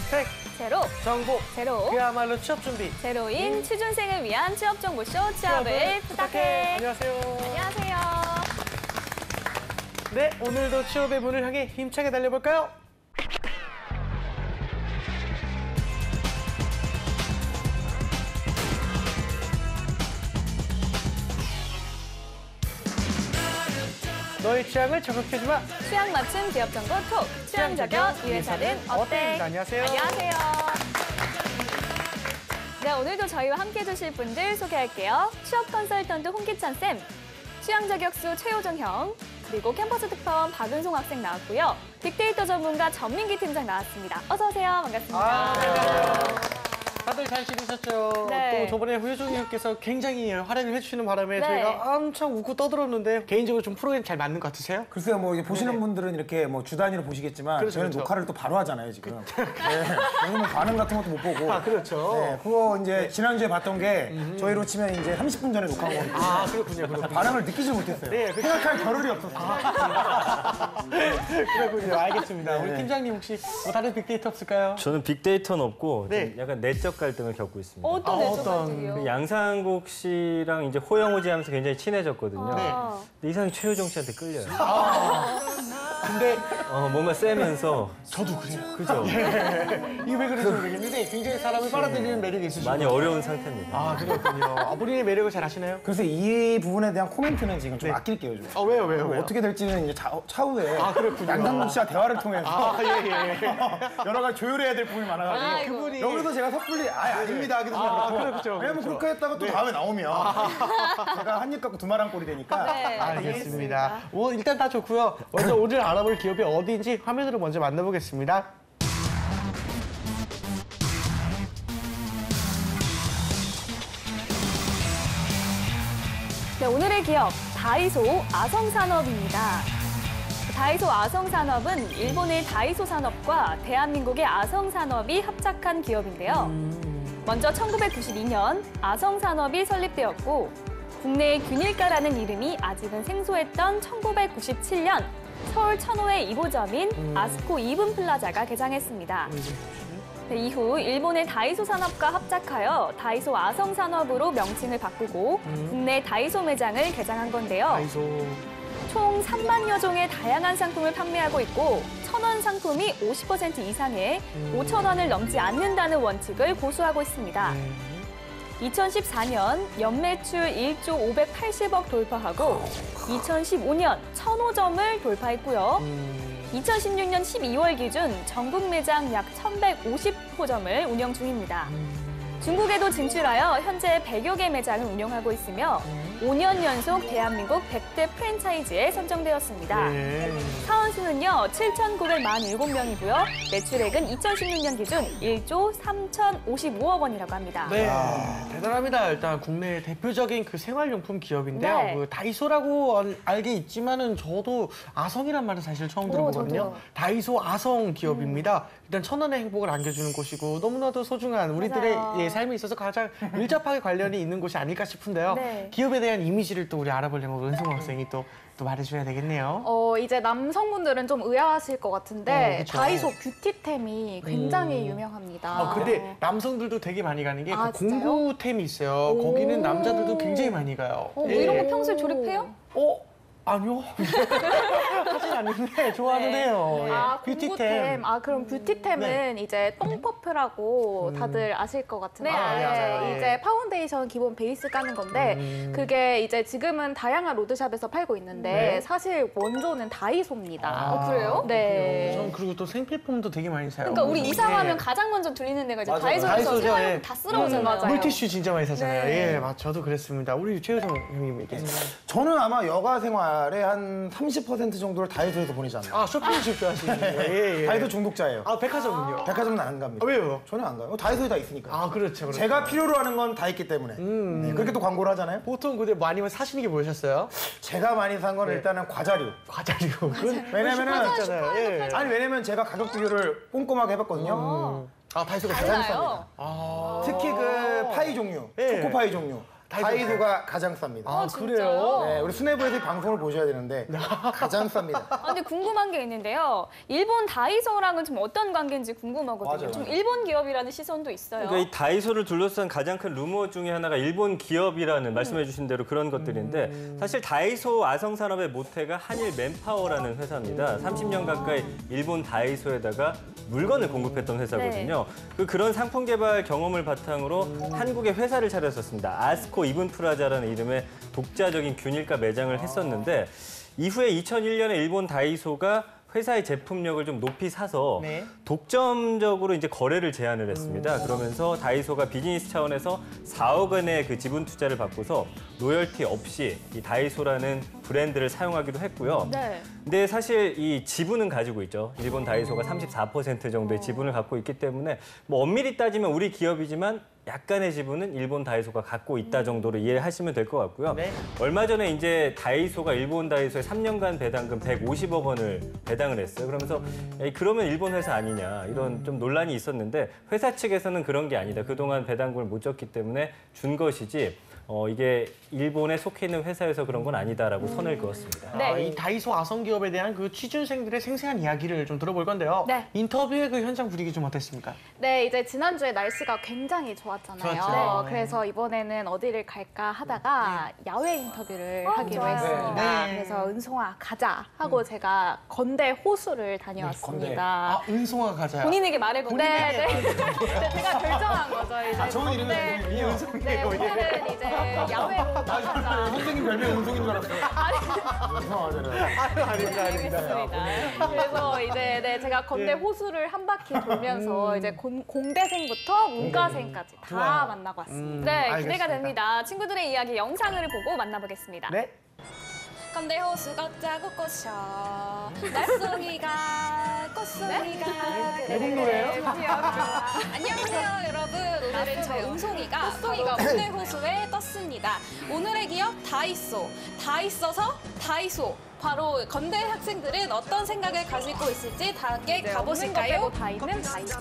팩, 제로, 정보, 제로, 그야말로 취업 준비. 제로인 취준생을 위한 취업 정보쇼 취업을 부탁해. 안녕하세요. 안녕하세요. 네, 오늘도 취업의 문을 향해 힘차게 달려볼까요? 너의 취향을 저격해주마. 취향 맞춤 기업 정보 톡. 취향 저격 이 회사는 어때? 안녕하세요. 안녕하세요. 네, 오늘도 저희와 함께 해주실 분들 소개할게요. 취업 컨설턴트 홍기찬 쌤, 취향 저격수 최효정 형, 그리고 캠퍼스 특파원 박은송 학생 나왔고요. 빅데이터 전문가 전민기 팀장 나왔습니다. 어서 오세요. 반갑습니다. 안녕하세요. 다들 잘 지내셨죠? 네. 또 저번에 효정님께서 굉장히 활약을 해주시는 바람에 네. 저희가 엄청 웃고 떠들었는데 개인적으로 좀 프로그램 잘 맞는 것 같으세요? 글쎄요, 뭐 이게 보시는 네네. 분들은 이렇게 뭐 주 단위로 보시겠지만 그렇죠, 저희는 그렇죠. 녹화를 또 바로 하잖아요 지금. 네. 그래서 뭐 반응 같은 것도 못 보고. 아, 그렇죠. 네, 그거 이제 지난주에 봤던 게 저희로 치면 이제 30분 전에 녹화한 거거든요. 아, 그렇군요. 반응을 느끼지 못했어요. 네, 생각할 겨를이 없었어요. 그렇군요. 알겠습니다. 우리 네. 팀장님 혹시 뭐 다른 빅데이터 없을까요? 저는 빅데이터는 없고 네. 좀 약간 내적 갈등을 겪고 있습니다. 어떤 내적 어떤 갈등이요? 그 양상국 씨랑 이제 호영호지하면서 굉장히 친해졌거든요. 네. 근데 이상하게 최효정 씨한테 끌려요. 근데 뭔가 세면서 저도 그래요. 그죠? 이게 왜 그런지 모르겠는데 굉장히 사람을 빨아들이는 매력이 있으시죠. 많이 어려운 상태입니다. 아, 그렇군요. 본인의 매력을 잘 아시나요? 그래서 이 부분에 대한 코멘트는 지금 좀 네. 아낄게요. 좀. 왜요? 어떻게 될지는 이제 차후에 그렇군요. 양상국 씨와 대화를 통해서 예. 여러 가지 조율해야 될 부분이 많아가지고 아이고. 그분이 여기서 제가 섣불리 아닙니다 하기도 좀 그렇고 그렇죠. 왜냐면 그렇죠. 그렇게 했다가 또 다음에 나오면 제가 한 입 갖고 두 말 한 꼴이 되니까 네, 알겠습니다. 뭐 일단 다 좋고요. 먼저 오늘 알아볼 기업이 어디인지 화면으로 먼저 만나보겠습니다. 네, 오늘의 기업 다이소 아성산업입니다. 다이소 아성산업은 일본의 다이소 산업과 대한민국의 아성산업이 합작한 기업인데요. 먼저 1992년 아성산업이 설립되었고 국내의 균일가라는 이름이 아직은 생소했던 1997년 서울 천호의 2호점인 아스코 이븐플라자가 개장했습니다. 네, 이후 일본의 다이소 산업과 합작하여 다이소 아성산업으로 명칭을 바꾸고 국내 다이소 매장을 개장한 건데요. 다이소. 총 3만여 종의 다양한 상품을 판매하고 있고 1,000원 상품이 50% 이상의 5,000원을 넘지 않는다는 원칙을 고수하고 있습니다. 2014년 연매출 1조 580억 돌파하고 2015년 1,005점을 돌파했고요. 2016년 12월 기준 전국 매장 약 1,150호점을 운영 중입니다. 중국에도 진출하여 현재 100여 개 매장을 운영하고 있으며 5년 연속 대한민국 100대 프랜차이즈에 선정되었습니다. 네. 사원수는요 7,947명이고요. 매출액은 2016년 기준 1조 3,055억 원이라고 합니다. 네, 대단합니다. 일단 국내 대표적인 그 생활용품 기업인데요. 네. 그 다이소라고 알게 있지만은 저도 아성이란 말은 사실 처음 들어보거든요. 저도요. 다이소 아성 기업입니다. 일단 1,000원의 행복을 안겨주는 곳이고 너무나도 소중한 우리들의 맞아요. 삶에 있어서 가장 밀접하게 관련이 있는 곳이 아닐까 싶은데요. 네. 기업에 대한 이미지를 또 우리 알아보려면 은송 학생이 또 말해줘야 되겠네요. 이제 남성분들은 좀 의아하실 것 같은데 그쵸. 다이소 뷰티템이 굉장히 유명합니다. 근데 남성들도 되게 많이 가는 게 아, 그 진짜요? 공구템이 있어요. 거기는 남자들도 굉장히 많이 가요. 뭐 예. 이런 거 평소에 조립해요? 아니요. 하진 않는데 좋아는 네. 해요. 예. 아, 공구템. 그럼 뷰티템은 이제 똥퍼프라고 다들 아실 것 같은데 네, 알죠. 이제 파운데이션 기본 베이스 까는 건데 그게 이제 지금은 다양한 로드샵에서 팔고 있는데 네. 사실 원조는 다이소입니다. 그래요? 네. 전 그리고 또 생필품도 되게 많이 사요. 그러니까 우리 이사하면 예. 가장 먼저 들리는 데가 이제 맞아요. 다이소에서 다이소죠, 생활용 예. 다 쓸어오잖아요. 맞아요. 물티슈 진짜 많이 사잖아요. 네. 예, 저도 그랬습니다. 우리 최효정 형님에게. 저는 아마 여가 생활의 한 30% 정도를 다이소에서 보내지 않나요? 쇼핑 좋아하시는군요. 예, 예. 다이소 중독자예요. 백화점은요? 백화점은 안 갑니다. 왜요? 저는 안 가요. 다이소에 다 있으니까. 그렇죠. 제가 필요로 하는 건 다 있기 때문에. 네, 그렇게 또 광고를 하잖아요. 보통 근데 많이 사시는 게 뭐셨어요? 제가 많이 산 건 네. 일단은 과자류. 과자류. 왜냐면은 있잖아요. 예. 아니 왜냐면 제가 가격 비교를 꼼꼼하게 해봤거든요. 다이소가 달라요. 특히 그 파이 종류, 예. 초코파이 종류. 다이소가 가장 쌉니다. 아, 진짜요? 그래요? 네, 우리 수뇌부에서 이 방송을 보셔야 되는데 가장 쌉니다. 아, 근데 궁금한 게 있는데요. 일본 다이소랑은 좀 어떤 관계인지 궁금하거든요. 맞아요. 좀 일본 기업이라는 시선도 있어요. 그러니까 이 다이소를 둘러싼 가장 큰 루머 중에 하나가 일본 기업이라는 말씀해 주신 대로 그런 것들인데 사실 다이소 아성산업의 모태가 한일 맨파워라는 회사입니다. 30년 가까이 일본 다이소에다가 물건을 공급했던 회사거든요. 그런 상품 개발 경험을 바탕으로 한국에 회사를 차렸었습니다. 아스코 이븐프라자라는 이름의 독자적인 균일가 매장을 했었는데 이후에 2001년에 일본 다이소가 회사의 제품력을 좀 높이 사서 네. 독점적으로 이제 거래를 제한을 했습니다. 그러면서 다이소가 비즈니스 차원에서 4억 원의 그 지분 투자를 받고서 로열티 없이 이 다이소라는 브랜드를 사용하기도 했고요. 네. 근데 사실 이 지분은 가지고 있죠. 일본 다이소가 34% 정도의 지분을 갖고 있기 때문에 뭐 엄밀히 따지면 우리 기업이지만 약간의 지분은 일본 다이소가 갖고 있다 정도로 이해하시면 될 것 같고요. 네. 얼마 전에 이제 다이소가 일본 다이소에 3년간 배당금 150억 원을 배당을 했어요. 그러면서 에이, 그러면 일본 회사 아니냐 이런 좀 논란이 있었는데 회사 측에서는 그런 게 아니다. 그동안 배당금을 못 줬기 때문에 준 것이지 이게 일본에 속해 있는 회사여서 그런 건 아니다라고 선을 그었습니다. 네. 아, 이 다이소 아성기업에 대한 그 취준생들의 생생한 이야기를 좀 들어볼 건데요. 네. 인터뷰의 그 현장 분위기 좀 어땠습니까? 네, 이제 지난주에 날씨가 굉장히 좋았잖아요. 좋았죠. 네. 그래서 이번에는 어디를 갈까 하다가 야외 인터뷰를 하기로 좋아요. 했습니다. 네. 그래서 은송아 가자 하고 제가 건대 호수를 다녀왔습니다. 아, 은송아 가자. 본인에게 말해보고. 네, 네. 네, 제가 결정한 거죠. 이제 좋은 이름이네. 건대- 이은송이에요. 네, 오늘은 이제 야외로 나가자. 선생님 별명 은송인 줄 알았어요. 이상하잖아요. 알겠습니다. 그래서 이제 네, 제가 건대 호수를 한 바퀴 돌면서 이제 공대생부터 문과생까지 다 좋아요. 만나고 왔습니다. 네, 기대가 알겠습니다. 됩니다. 친구들의 이야기 영상을 보고 만나보겠습니다. 네. 건대 호수 걷자고 꼬셔 날송이가 꽃송이가 외국 노래예요? 안녕하세요 여러분 오늘은 저 은송이가 바로 건대 호수에 떴습니다. 오늘의 기업 다이소 다 있어서 다이소 바로 건대 학생들은 어떤 생각을 가지고 있을지 다 함께 네, 가보실까요? 없는 거 빼고 다 있는 다이소.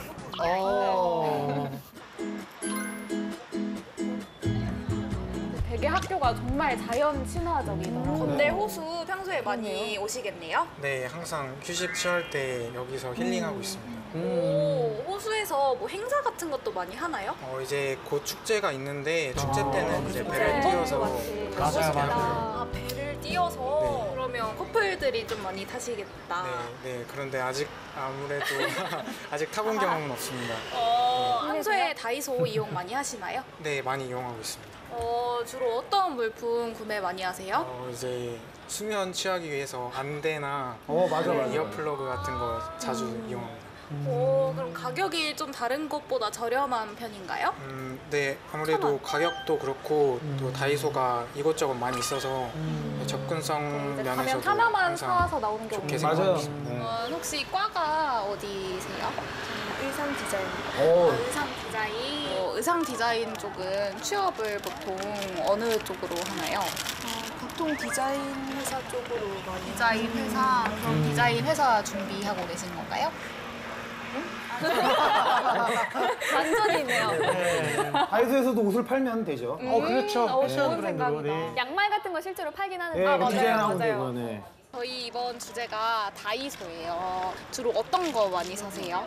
되게 학교가 정말 자연 친화적이더라고요. 건대 호수 평소에 많이 오시겠네요. 네, 항상 휴식 취할 때 여기서 힐링하고 있습니다. 오, 호수에서 뭐 행사 같은 것도 많이 하나요? 이제 곧 축제가 있는데 축제 때는 이제 배를 띄워서 맞아요, 맞아요. 아, 배를 띄워서 그러면 커플들이 좀 많이 타시겠다. 네, 그런데 아직 아무래도 아직 타본 경험은 없습니다. 평소에 다이소 이용 많이 하시나요? 네, 많이 이용하고 있습니다. 주로 어떤 물품 구매 많이 하세요? 이제 수면 취하기 위해서 안대나 맞아. 이어플러그 같은 거 자주 이용합니다. 그럼 가격이 좀 다른 것보다 저렴한 편인가요? 네, 아무래도 가격도 그렇고 또 다이소가 이것저것 많이 있어서 접근성 이제 면에서도 가면 하나만 항상 사와서 나오는 경우 좋게 맞아요. 생각하고 있습니다. 네. 혹시 과가 어디세요? 의상 디자인. 의상 디자인. 의상 디자인 쪽은 취업을 보통 어느 쪽으로 하나요? 보통 디자인 회사 쪽으로 많이 디자인 회사. 그럼 디자인 회사 준비하고 계신 건가요? 완전히 있네요. 다이소에서도 옷을 팔면 되죠. 그렇죠. 패션 좋은 브랜드로. 네. 생각이다. 양말 같은 거 실제로 팔긴 하는데. 네, 맞아요, 디자인하고 맞아요. 되고, 네. 저희 이번 주제가 다이소예요. 주로 어떤 거 많이 사세요?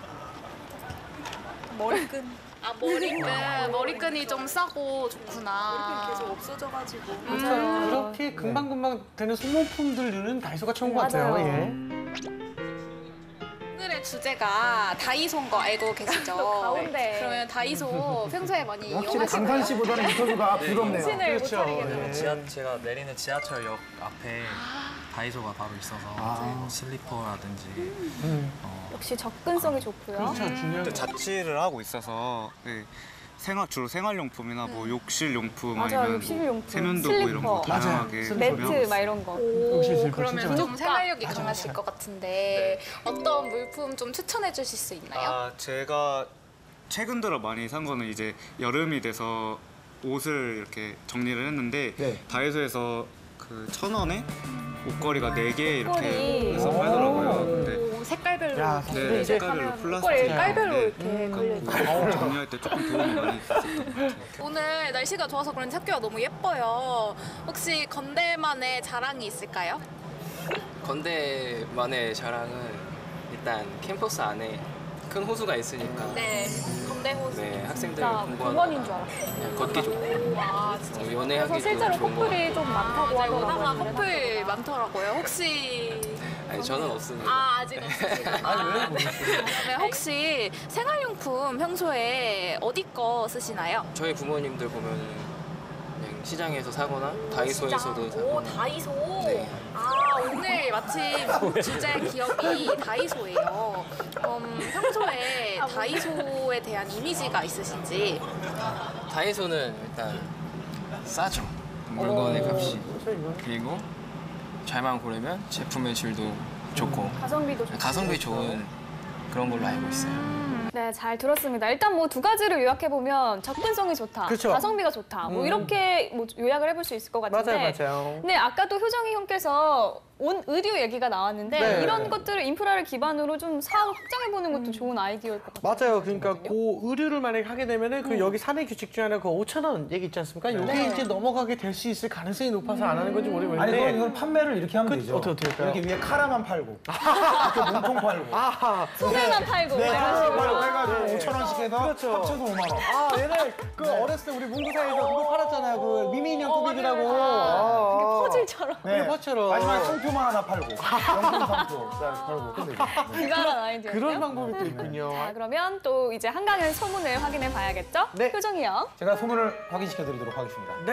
머리끈 머리끈이 좀 싸고 좋구나. 계속 없어져가지고 그렇게 금방금방 되는 소모품들은 다이소가 최고인 것 같아요. 맞아요. 예. 오늘의 주제가 다이소인 거 알고 계시죠? 가운데. 그러면 다이소 평소에 많이 확실히 강산 이용하시나요? 씨보다는 인터뷰가 부럽네요. 신을 못 그렇죠. 차리겠네요. 네. 제가 내리는 지하철역 앞에 다이소가 바로 있어서 뭐 슬리퍼라든지 역시 접근성이 좋고요. 그렇죠. 중요한 거. 자취를 하고 있어서 주로 생활용품이나 뭐 욕실용품 맞아요, 아니면 욕실용품, 세면도구 이런 거 슬리퍼. 다양하게 맞아요. 매트 구매하고 막 이런 거. 욕실 슬리퍼 그러면 진짜 좀 생활력이 맞아, 강하실 맞아. 것 같은데 어떤 물품 좀 추천해 주실 수 있나요? 제가 최근 들어 많이 산 거는 이제 여름이 돼서 옷을 이렇게 정리를 했는데 네. 다이소에서 그 1,000원에 옷걸이가 4개 이렇게 옷걸이. 해서 팔더라고요. 근데 오, 색깔별로 야, 네, 이제 색깔별로 꼬리 플라스틱 깔별로 이렇게 걸려있어요. 정리할 때 조금 도움이 많이 됐었던 것 같아요. 오늘 날씨가 좋아서 그런지 학교가 너무 예뻐요. 혹시 건대만의 자랑이 있을까요? 건대만의 자랑은 일단 캠퍼스 안에 큰 호수가 있으니까 네, 건대 호수. 네, 학생들 진짜 공부하는 공원인 줄 알았어요. 걷기 좋고 와, 진짜. 뭐 연애하기도 그래서 실제로 좋은 것 커플이 좀 많다고 네, 하더라고요. 오다가 근데 커플 많더라고요. 혹시 아니 저는 없습니다. 아직 없으시구나. 그러면 혹시 생활용품 평소에 어디 거 쓰시나요? 저희 부모님들 보면은 그냥 시장에서 사거나 다이소에서도 오, 사거나 다이소. 네. 아, 오늘 마침 주제 기업이 다이소예요. 평소에 다이소에 대한 이미지가 있으신지. 다이소는 일단 싸죠. 물건의 값이. 그리고 잘만 고르면 제품의 질도 좋고 가성비도 좋고. 가성비 좋은 그런 걸로 알고 있어요. 네, 잘 들었습니다. 일단 뭐 두 가지를 요약해보면 접근성이 좋다, 그렇죠. 가성비가 좋다, 뭐 이렇게 뭐 요약을 해볼 수 있을 것 같은데. 맞아요. 근데 아까도 효정이 형께서 의류 얘기가 나왔는데 네. 이런 것들을 인프라를 기반으로 좀 사업을 확장해보는 것도 좋은 아이디어일 것 같아요. 맞아요. 그러니까 그 의류를 만약에 하게 되면은 그 여기 사내 규칙 중에 하나 그 5,000원 얘기 있지 않습니까? 이게 네. 이제 넘어가게 될 수 있을 가능성이 높아서 안 하는 건지 아니 모르겠는데. 그럼 이걸 판매를 이렇게 하면 되죠. 어떻게 할까요? 이렇게 위에 카라만 팔고 이렇게 몸통 팔고. 아하. 소매만 팔고 네, 뭐 이런 카라만 식으로. 팔고 해가지고 네. 5,000원씩 해서 그렇죠. 합쳐서 5만 원. 아, 옛날 그 어렸을 때 우리 문구사에서 그거 팔았잖아요. 그 미미 인형 꾸미기라고. 그게 아, 퍼즐처럼. 네. 퍼즐처럼. 마지막에 상표만 하나 팔고 영품 상표 팔고 끝내죠. 네. 그거는 아이디어예요. 그런 방법이 또 있군요. 자, 그러면 또 이제 한강의 소문을 확인해 봐야겠죠? 네. 효정이 형. 제가 소문을 확인시켜 드리도록 하겠습니다. 네.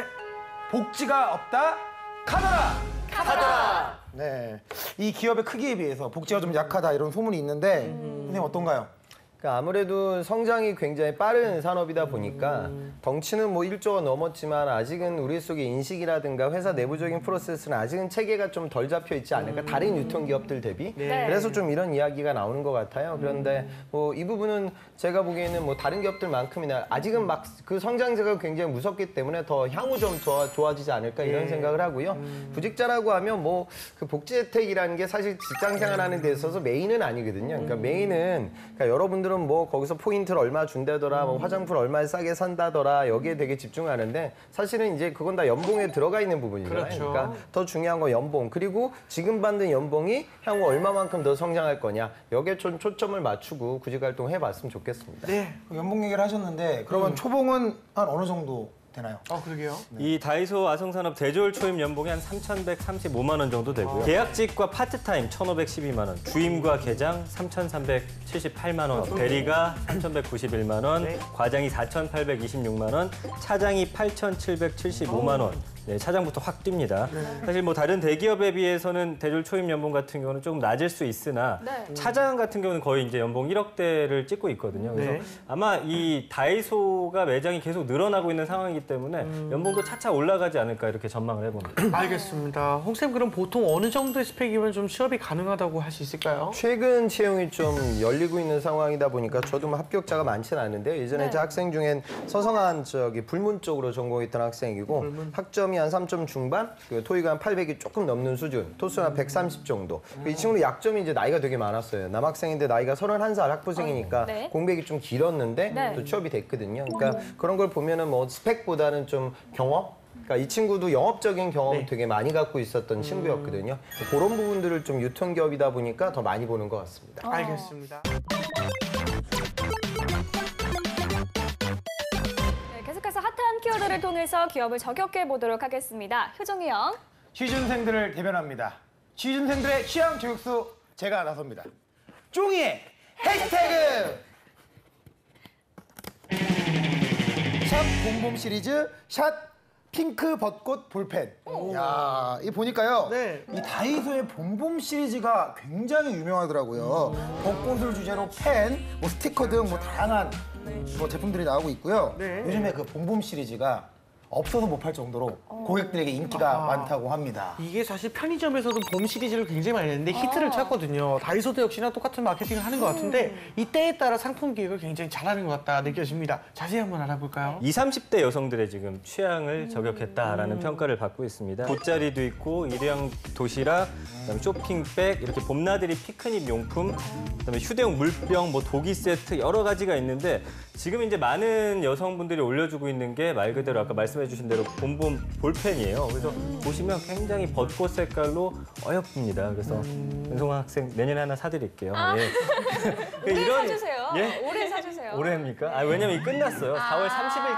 복지가 없다 카더라. 카더라. 네. 이 기업의 크기에 비해서 복지가 좀 약하다 이런 소문이 있는데 선생님 어떤가요? 그러니까 아무래도 성장이 굉장히 빠른 산업이다 보니까 덩치는 뭐 1조가 넘었지만 아직은 우리 속의 인식이라든가 회사 내부적인 프로세스는 아직은 체계가 좀 덜 잡혀 있지 않을까 다른 유통기업들 대비 네. 그래서 좀 이런 이야기가 나오는 것 같아요. 그런데 뭐 이 부분은 제가 보기에는 뭐 다른 기업들만큼이나 아직은 막 그 성장세가 굉장히 무섭기 때문에 더 향후 좀 더 좋아지지 않을까 이런 생각을 하고요. 구직자라고 하면 뭐 그 복지 혜택이라는 게 사실 직장 생활하는 데 있어서 메인은 아니거든요. 그러니까 메인은 그러니까 여러분들은 뭐 거기서 포인트를 얼마 준다더라, 뭐 화장품 얼마 싸게 산다더라 여기에 되게 집중하는데 사실은 이제 그건 다 연봉에 들어가 있는 부분이잖아요. 그렇죠. 그러니까 더 중요한 건 연봉 그리고 지금 받는 연봉이 향후 얼마만큼 더 성장할 거냐 여기에 좀 초점을 맞추고 구직 활동 해봤으면 좋겠습니다. 네. 연봉 얘기를 하셨는데 그러면 초봉은 한 어느 정도 되나요? 그러게요. 이 다이소 아성산업 대졸 초임 연봉이 한 3,135만 원 정도 되고요. 계약직과 파트타임 1,512만 원, 주임과 계장 3,378만 원, 대리가 3,191만 원, 네. 과장이 4,826만 원, 차장이 8,775만 원. 네, 차장부터 확 뜁니다. 사실 뭐 다른 대기업에 비해서는 대졸 초임 연봉 같은 경우는 조금 낮을 수 있으나 네. 차장 같은 경우는 거의 이제 연봉 1억대를 찍고 있거든요. 그래서 네. 아마 이 다이소가 매장이 계속 늘어나고 있는 상황이기 때문에 연봉도 차차 올라가지 않을까 이렇게 전망을 해봅니다. 알겠습니다. 홍쌤 그럼 보통 어느 정도의 스펙이면 좀 취업이 가능하다고 할 수 있을까요? 최근 채용이 좀 열리고 있는 상황이다 보니까 저도 뭐 합격자가 많지는 않은데 예전에 제 학생 중엔 서성한 불문 쪽으로 전공했던 학생이고 학점이 한 3점 중반, 토익 한 800이 조금 넘는 수준, 토수는 한 130 정도. 이 친구는 약점이 이제 나이가 되게 많았어요. 남학생인데 나이가 31살 학부생이니까 네. 공백이 좀 길었는데 네. 또 취업이 됐거든요. 그러니까 그런 걸 보면은 뭐 스펙보다는 좀 경험? 그러니까 이 친구도 영업적인 경험 네. 되게 많이 갖고 있었던 친구였거든요. 그런 부분들을 좀 유통기업이다 보니까 더 많이 보는 것 같습니다. 알겠습니다. 네, 계속해서 핫한 키워드를 통해서 기업을 저격해 보도록 하겠습니다. 효정이 형. 취준생들을 대변합니다. 취준생들의 취향 저격수 제가 나섭니다. 쫑이의 해시태그! 샵 봄봄 시리즈 샷 핑크 벚꽃 볼펜. 야, 이 보니까요. 네. 이 다이소의 봄봄 시리즈가 굉장히 유명하더라고요. 벚꽃을 주제로 펜, 뭐 스티커 등 뭐 다양한 뭐 제품들이 나오고 있고요. 네. 요즘에 그 봄봄 시리즈가 없어서 못 팔 정도로 고객들에게 인기가 많다고 합니다. 이게 사실 편의점에서도 봄 시리즈를 굉장히 많이 냈는데 히트를 쳤거든요. 다이소도 역시나 똑같은 마케팅을 하는 것 같은데 이 때에 따라 상품 기획을 굉장히 잘하는 것 같다 느껴집니다. 자세히 한번 알아볼까요? 20, 30대 여성들의 지금 취향을 저격했다라는 평가를 받고 있습니다. 돗자리도 있고 일회용 도시락, 그다음에 쇼핑백, 이렇게 봄나들이 피크닉 용품, 그다음에 휴대용 물병, 뭐 도기 세트 여러 가지가 있는데 지금 이제 많은 여성분들이 올려주고 있는 게 말 그대로 아까 말씀해주신 대로 봄봄 볼펜이에요. 그래서 보시면 굉장히 벚꽃 색깔로 어여쁩니다. 그래서 은송아 학생 내년에 하나 사드릴게요. 예. 올해 사주세요. 예? 올해 사주세요. 올해입니까? 왜냐면 이 끝났어요. 4월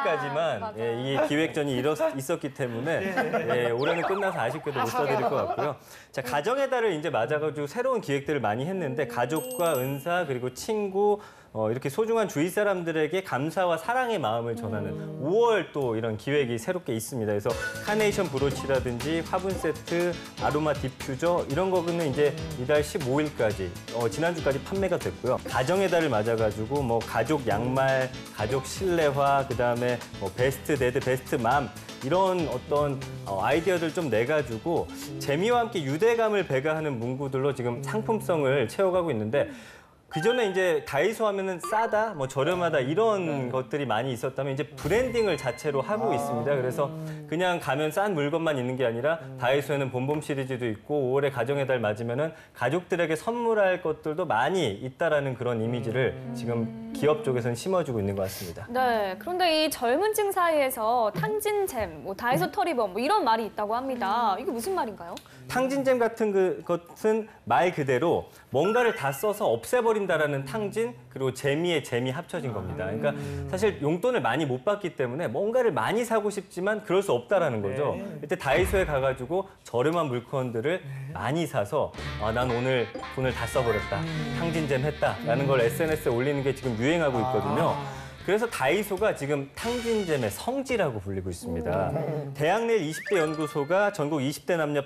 30일까지만 이 기획전이 있었기 때문에 예, 올해는 끝나서 아쉽게도 못 사드릴 것 같고요. 자, 가정의 달을 이제 맞아가지고 새로운 기획들을 많이 했는데 가족과 은사 그리고 친구 이렇게 소중한 주위 사람들에게 감사와 사랑의 마음을 전하는 5월 또 이런 기획이 새롭게 있습니다. 그래서 카네이션 브로치라든지 화분 세트, 아로마 디퓨저 이런 거는 이제 이달 15일까지 지난주까지 판매가 됐고요. 가정의 달을 맞아가지고 뭐 가족 양말, 가족 실내화, 그다음에 뭐 베스트 데드, 베스트 맘 이런 어떤 아이디어를 좀 내가지고 재미와 함께 유대감을 배가하는 문구들로 지금 상품성을 채워가고 있는데 그전에 이제 다이소 하면은 싸다, 뭐 저렴하다 이런 것들이 많이 있었다면 이제 브랜딩을 자체로 하고 있습니다. 그래서 그냥 가면 싼 물건만 있는 게 아니라 다이소에는 봄봄 시리즈도 있고 5월에 가정의 달 맞으면은 가족들에게 선물할 것들도 많이 있다라는 그런 이미지를 지금 기업 쪽에서는 심어주고 있는 것 같습니다. 네, 그런데 이 젊은 층 사이에서 탕진잼, 뭐 다이소 터리범 뭐 이런 말이 있다고 합니다. 이게 무슨 말인가요? 탕진잼 같은 것은 말 그대로 뭔가를 다 써서 없애버린다라는 탕진 그리고 재미의 재미 합쳐진 겁니다. 그러니까 사실 용돈을 많이 못 받기 때문에 뭔가를 많이 사고 싶지만 그럴 수 없다라는 거죠. 이때 다이소에 가가지고 저렴한 물건들을 많이 사서 난 오늘 돈을 다 써버렸다, 탕진잼 했다라는 걸 SNS에 올리는 게 지금 유행하고 있거든요. 그래서 다이소가 지금 탕진잼의 성지라고 불리고 있습니다. 대학내일 20대 연구소가 전국 20대 남녀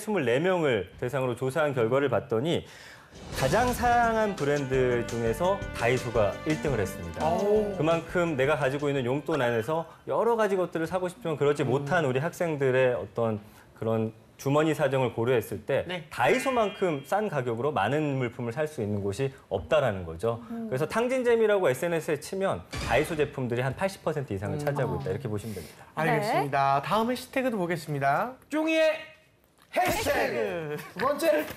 824명을 대상으로 조사한 결과를 봤더니 가장 사랑한 브랜드 중에서 다이소가 1등을 했습니다. 그만큼 내가 가지고 있는 용돈 안에서 여러 가지 것들을 사고 싶지만 그러지 못한 우리 학생들의 어떤 그런 주머니 사정을 고려했을 때 다이소만큼 싼 가격으로 많은 물품을 살 수 있는 곳이 없다라는 거죠. 그래서 탕진잼이라고 SNS에 치면 다이소 제품들이 한 80% 이상을 차지하고 있다. 이렇게 보시면 됩니다. 알겠습니다. 다음 해시태그도 보겠습니다. 쫑이의 해시태그 두 번째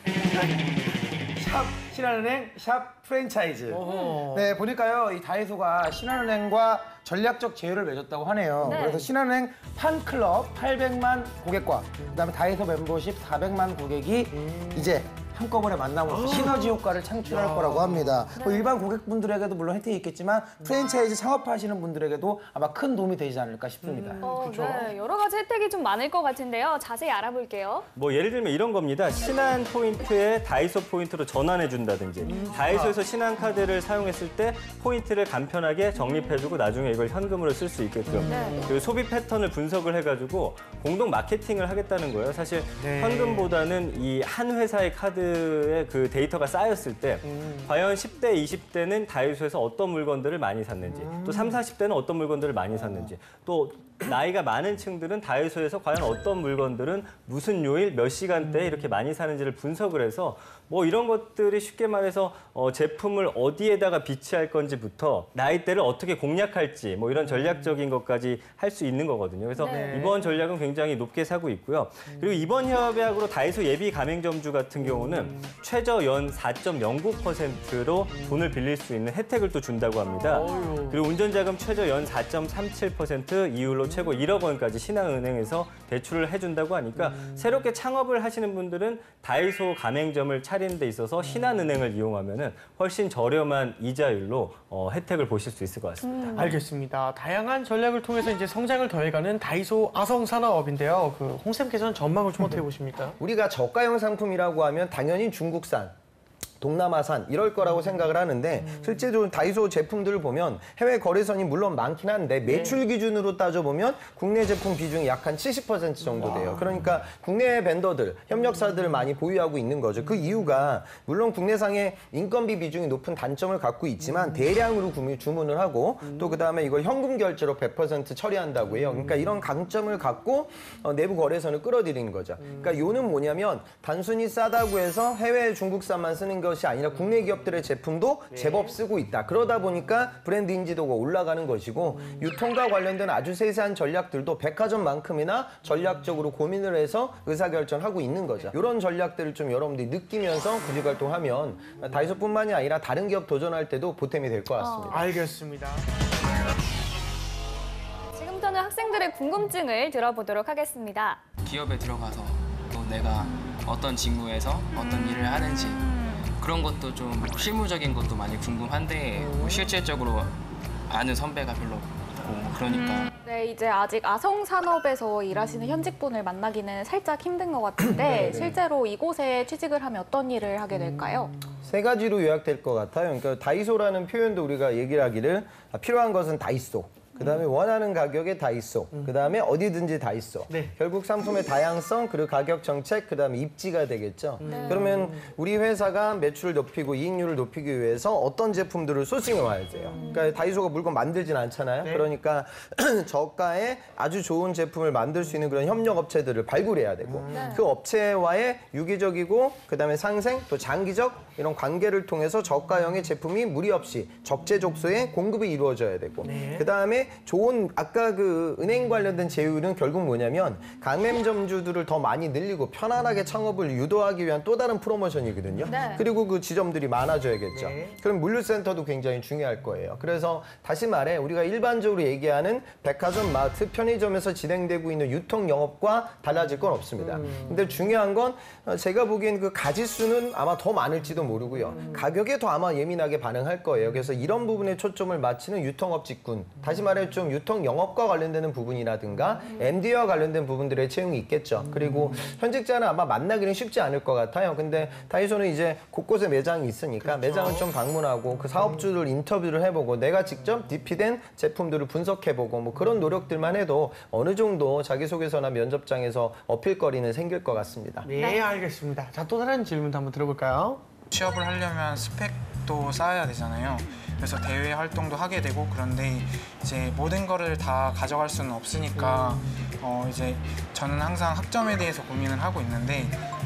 샵 신한은행 샵 프랜차이즈. 네, 보니까요 이 다이소가 신한은행과 전략적 제휴를 맺었다고 하네요. 그래서 신한은행 팬클럽 800만 고객과 그다음에 다이소 멤버십 400만 고객이 이제 한꺼번에 만남으로써 시너지 효과를 창출할 거라고 합니다. 뭐 일반 고객분들에게도 물론 혜택이 있겠지만 프랜차이즈 창업하시는 분들에게도 아마 큰 도움이 되지 않을까 싶습니다. 네, 여러 가지 혜택이 좀 많을 것 같은데요. 자세히 알아볼게요. 뭐 예를 들면 이런 겁니다. 신한 포인트에 다이소 포인트로 전환해 준다든지 다이소에서 신한 카드를 사용했을 때 포인트를 간편하게 적립해주고 나중에 이걸 현금으로 쓸 수 있게끔 그리고 소비 패턴을 분석을 해가지고 공동 마케팅을 하겠다는 거예요. 사실 현금보다는 이 한 회사의 카드의 그 데이터가 쌓였을 때 과연 10대, 20대는 다이소에서 어떤 물건들을 많이 샀는지 또 30, 40대는 어떤 물건들을 많이 샀는지 또 나이가 많은 층들은 다이소에서 과연 어떤 물건들은 무슨 요일, 몇 시간대에 이렇게 많이 사는지를 분석을 해서 뭐 이런 것들이 쉽게 말해서 제품을 어디에다가 비치할 건지부터 나이대를 어떻게 공략할지 뭐 이런 전략적인 것까지 할 수 있는 거거든요. 그래서 이번 전략은 굉장히 높게 사고 있고요. 그리고 이번 협약으로 다이소 예비 가맹점주 같은 경우는 최저 연 4.09%로 돈을 빌릴 수 있는 혜택을 또 준다고 합니다. 그리고 운전자금 최저 연 4.37% 이율로 최고 1억 원까지 신한은행에서 대출을 해준다고 하니까 새롭게 창업을 하시는 분들은 다이소 가맹점을 차리는 데 있어서 신한은행을 이용하면 훨씬 저렴한 이자율로 혜택을 보실 수 있을 것 같습니다. 알겠습니다. 다양한 전략을 통해서 이제 성장을 더해가는 다이소 아성산업인데요. 홍 쌤께서는 전망을 좀 어떻게 보십니까? 우리가 저가형 상품이라고 하면 당연히 중국산 동남아산 이럴 거라고 생각을 하는데 실제로 다이소 제품들을 보면 해외 거래선이 물론 많긴 한데 매출 기준으로 따져보면 국내 제품 비중이 약 한 70% 정도 돼요. 그러니까 국내 벤더들, 협력사들을 많이 보유하고 있는 거죠. 그 이유가 물론 국내상의 인건비 비중이 높은 단점을 갖고 있지만 대량으로 주문을 하고 또 그다음에 이걸 현금 결제로 100% 처리한다고 해요. 그러니까 이런 강점을 갖고 내부 거래선을 끌어들이는 거죠. 그러니까 요는 뭐냐면 단순히 싸다고 해서 해외 중국산만 쓰는 것이 아니라 국내 기업들의 제품도 제법 쓰고 있다. 그러다 보니까 브랜드 인지도가 올라가는 것이고 유통과 관련된 아주 세세한 전략들도 백화점만큼이나 전략적으로 고민을 해서 의사결정하고 있는 거죠. 이런 전략들을 좀 여러분들이 느끼면서 구직 활동하면 다이소뿐만이 아니라 다른 기업 도전할 때도 보탬이 될 것 같습니다. 알겠습니다. 지금부터는 학생들의 궁금증을 들어보도록 하겠습니다. 기업에 들어가서 또 내가 어떤 직무에서 어떤 일을 하는지 그런 것도 좀 실무적인 것도 많이 궁금한데 뭐 실질적으로 아는 선배가 별로 없고 그러니까 네, 이제 아직 아성산업에서 일하시는 현직분을 만나기는 살짝 힘든 것 같은데 실제로 이곳에 취직을 하면 어떤 일을 하게 될까요? 세 가지로 요약될 것 같아요. 그러니까 다이소라는 표현도 우리가 얘기를 하기를 필요한 것은 다이소. 그다음에 원하는 가격에 다이소. 그다음에 어디든지 다이소. 결국 상품의 다양성, 그리고 가격 정책, 그다음에 입지가 되겠죠. 그러면 우리 회사가 매출을 높이고 이익률을 높이기 위해서 어떤 제품들을 소싱해 와야 돼요. 그러니까 다이소가 물건 만들진 않잖아요. 그러니까 저가에 아주 좋은 제품을 만들 수 있는 그런 협력 업체들을 발굴해야 되고 그 업체와의 유기적이고 그다음에 상생, 또 장기적 이런 관계를 통해서 저가형의 제품이 무리 없이 적재적소에 공급이 이루어져야 되고 그다음에 좋은 아까 그 은행 관련된 제휴는 결국 뭐냐면 가맹점주들을 더 많이 늘리고 편안하게 창업을 유도하기 위한 또 다른 프로모션이거든요. 그리고 그 지점들이 많아져야겠죠. 그럼 물류센터도 굉장히 중요할 거예요. 그래서 다시 말해 우리가 일반적으로 얘기하는 백화점, 마트, 편의점에서 진행되고 있는 유통 영업과 달라질 건 없습니다. 근데 중요한 건 제가 보기엔 그 가짓수는 아마 더 많을지도 모르고요. 가격에 더 아마 예민하게 반응할 거예요. 그래서 이런 부분에 초점을 맞추는 유통업 직군, 다시 말해 좀 유통 영업과 관련되는 부분이라든가 MD와 관련된 부분들의 채용이 있겠죠. 그리고 현직자는 아마 만나기는 쉽지 않을 것 같아요. 근데 다이소는 이제 곳곳에 매장이 있으니까 매장을 좀 방문하고 그 사업주들 인터뷰를 해보고 내가 직접 DP된 제품들을 분석해보고 뭐 그런 노력들만 해도 어느 정도 자기소개서나 면접장에서 어필거리는 생길 것 같습니다. 네, 알겠습니다. 자, 또 다른 질문도 한번 들어볼까요? 취업을 하려면 스펙도 쌓아야 되잖아요. 그래서 대외 활동도 하게 되고 그런데 이제 모든 거를 다 가져갈 수는 없으니까 이제 저는 항상 학점에 대해서 고민을 하고 있는데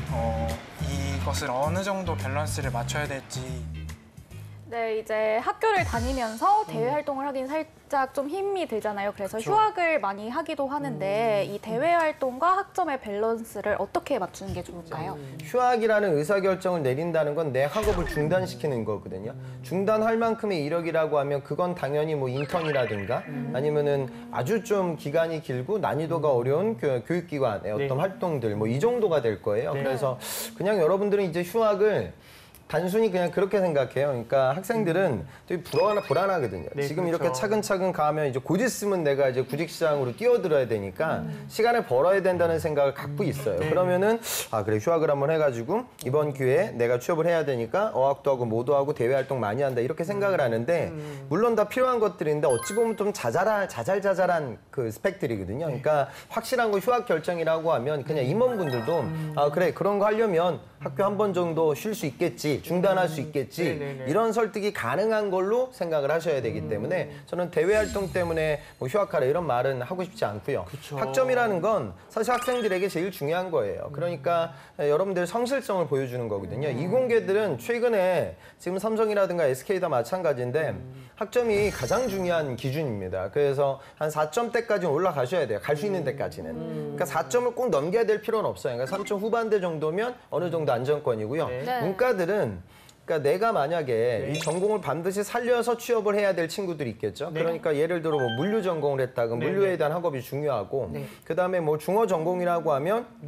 이것을 어느 정도 밸런스를 맞춰야 될지. 네, 이제 학교를 다니면서 대외 활동을 하긴 살짝 좀 힘이 들잖아요. 그래서 휴학을 많이 하기도 하는데 이 대외 활동과 학점의 밸런스를 어떻게 맞추는 게 좋을까요? 휴학이라는 의사결정을 내린다는 건 내 학업을 중단시키는 거거든요. 중단할 만큼의 이력이라고 하면 그건 당연히 뭐 인턴이라든가 아니면은 아주 좀 기간이 길고 난이도가 어려운 교육기관의 어떤 활동들 뭐 이 정도가 될 거예요. 그래서 그냥 여러분들은 이제 휴학을 단순히 그냥 그렇게 생각해요. 그러니까 학생들은 되게 불안하거든요. 지금 이렇게 차근차근 가면 이제 곧 있으면 내가 이제 구직시장으로 뛰어들어야 되니까 시간을 벌어야 된다는 생각을 갖고 있어요. 그러면은 아 그래 휴학을 한번 해가지고 이번 기회에 내가 취업을 해야 되니까 어학도 하고 모도 하고 대외 활동 많이 한다 이렇게 생각을 하는데 물론 다 필요한 것들인데 어찌 보면 좀 자잘자잘한 그 스펙들이거든요. 그러니까 확실한 거 휴학 결정이라고 하면 그냥 임원분들도 아 그래 그런 거 하려면 학교 한 번 정도 쉴 수 있겠지. 중단할 수 있겠지. 이런 설득이 가능한 걸로 생각을 하셔야 되기 때문에 저는 대외 활동 때문에 뭐 휴학하라 이런 말은 하고 싶지 않고요. 학점이라는 건 사실 학생들에게 제일 중요한 거예요. 그러니까 여러분들 성실성을 보여주는 거거든요. 이공계들은 최근에 지금 삼성이라든가 SK다 마찬가지인데 학점이 가장 중요한 기준입니다. 그래서 한 4점대까지는 올라가셔야 돼요. 갈 수 있는 데까지는. 그러니까 4점을 꼭 넘겨야 될 필요는 없어요. 그러니까 3점 후반대 정도면 어느 정도 안정권이고요. 문과들은 그러니까 내가 만약에 이 전공을 반드시 살려서 취업을 해야 될 친구들이 있겠죠. 그러니까 예를 들어 뭐 물류 전공을 했다가 물류에 대한 학업이 중요하고 그다음에 뭐 중어 전공이라고 하면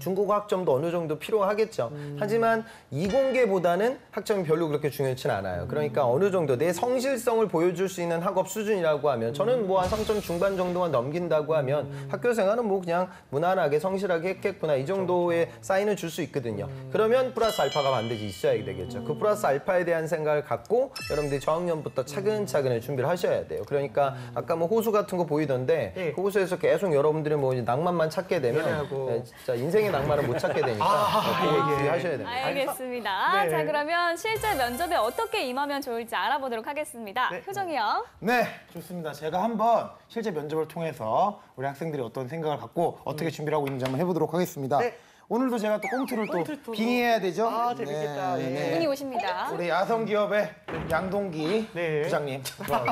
중국어 학점도 어느 정도 필요하겠죠. 하지만 이공계보다는 학점이 별로 그렇게 중요하진 않아요. 그러니까 어느 정도 내 성실성을 보여줄 수 있는 학업 수준이라고 하면 저는 뭐 한 3점 중반 정도만 넘긴다고 하면 학교 생활은 뭐 그냥 무난하게 성실하게 했겠구나 이 정도의 사인을 줄 수 있거든요. 그러면 플러스 알파가 반드시 있어야 되겠죠. 그 플러스 알파에 대한 생각을 갖고 여러분들이 저학년부터 차근차근 준비를 하셔야 돼요. 그러니까 아까 뭐 호수 같은 거 보이던데 그 호수에서 계속 여러분들이 뭐 낭만만 찾게 되면 진짜 인생의 낭만을 못 찾게 되니까 그거 주의하셔야 됩니다. 알겠습니다. 자, 그러면 실제 면접에 어떻게 임하면 좋을지 알아보도록 하겠습니다. 효정이 형. 네, 좋습니다. 제가 한번 실제 면접을 통해서 우리 학생들이 어떤 생각을 갖고 어떻게 준비를 하고 있는지 한번 해보도록 하겠습니다. 오늘도 제가 또 꽁트를 또 빙의해야 되죠. 아, 재밌겠다. 두 분이 오십니다. 우리 야성기업의 양동기 부장님.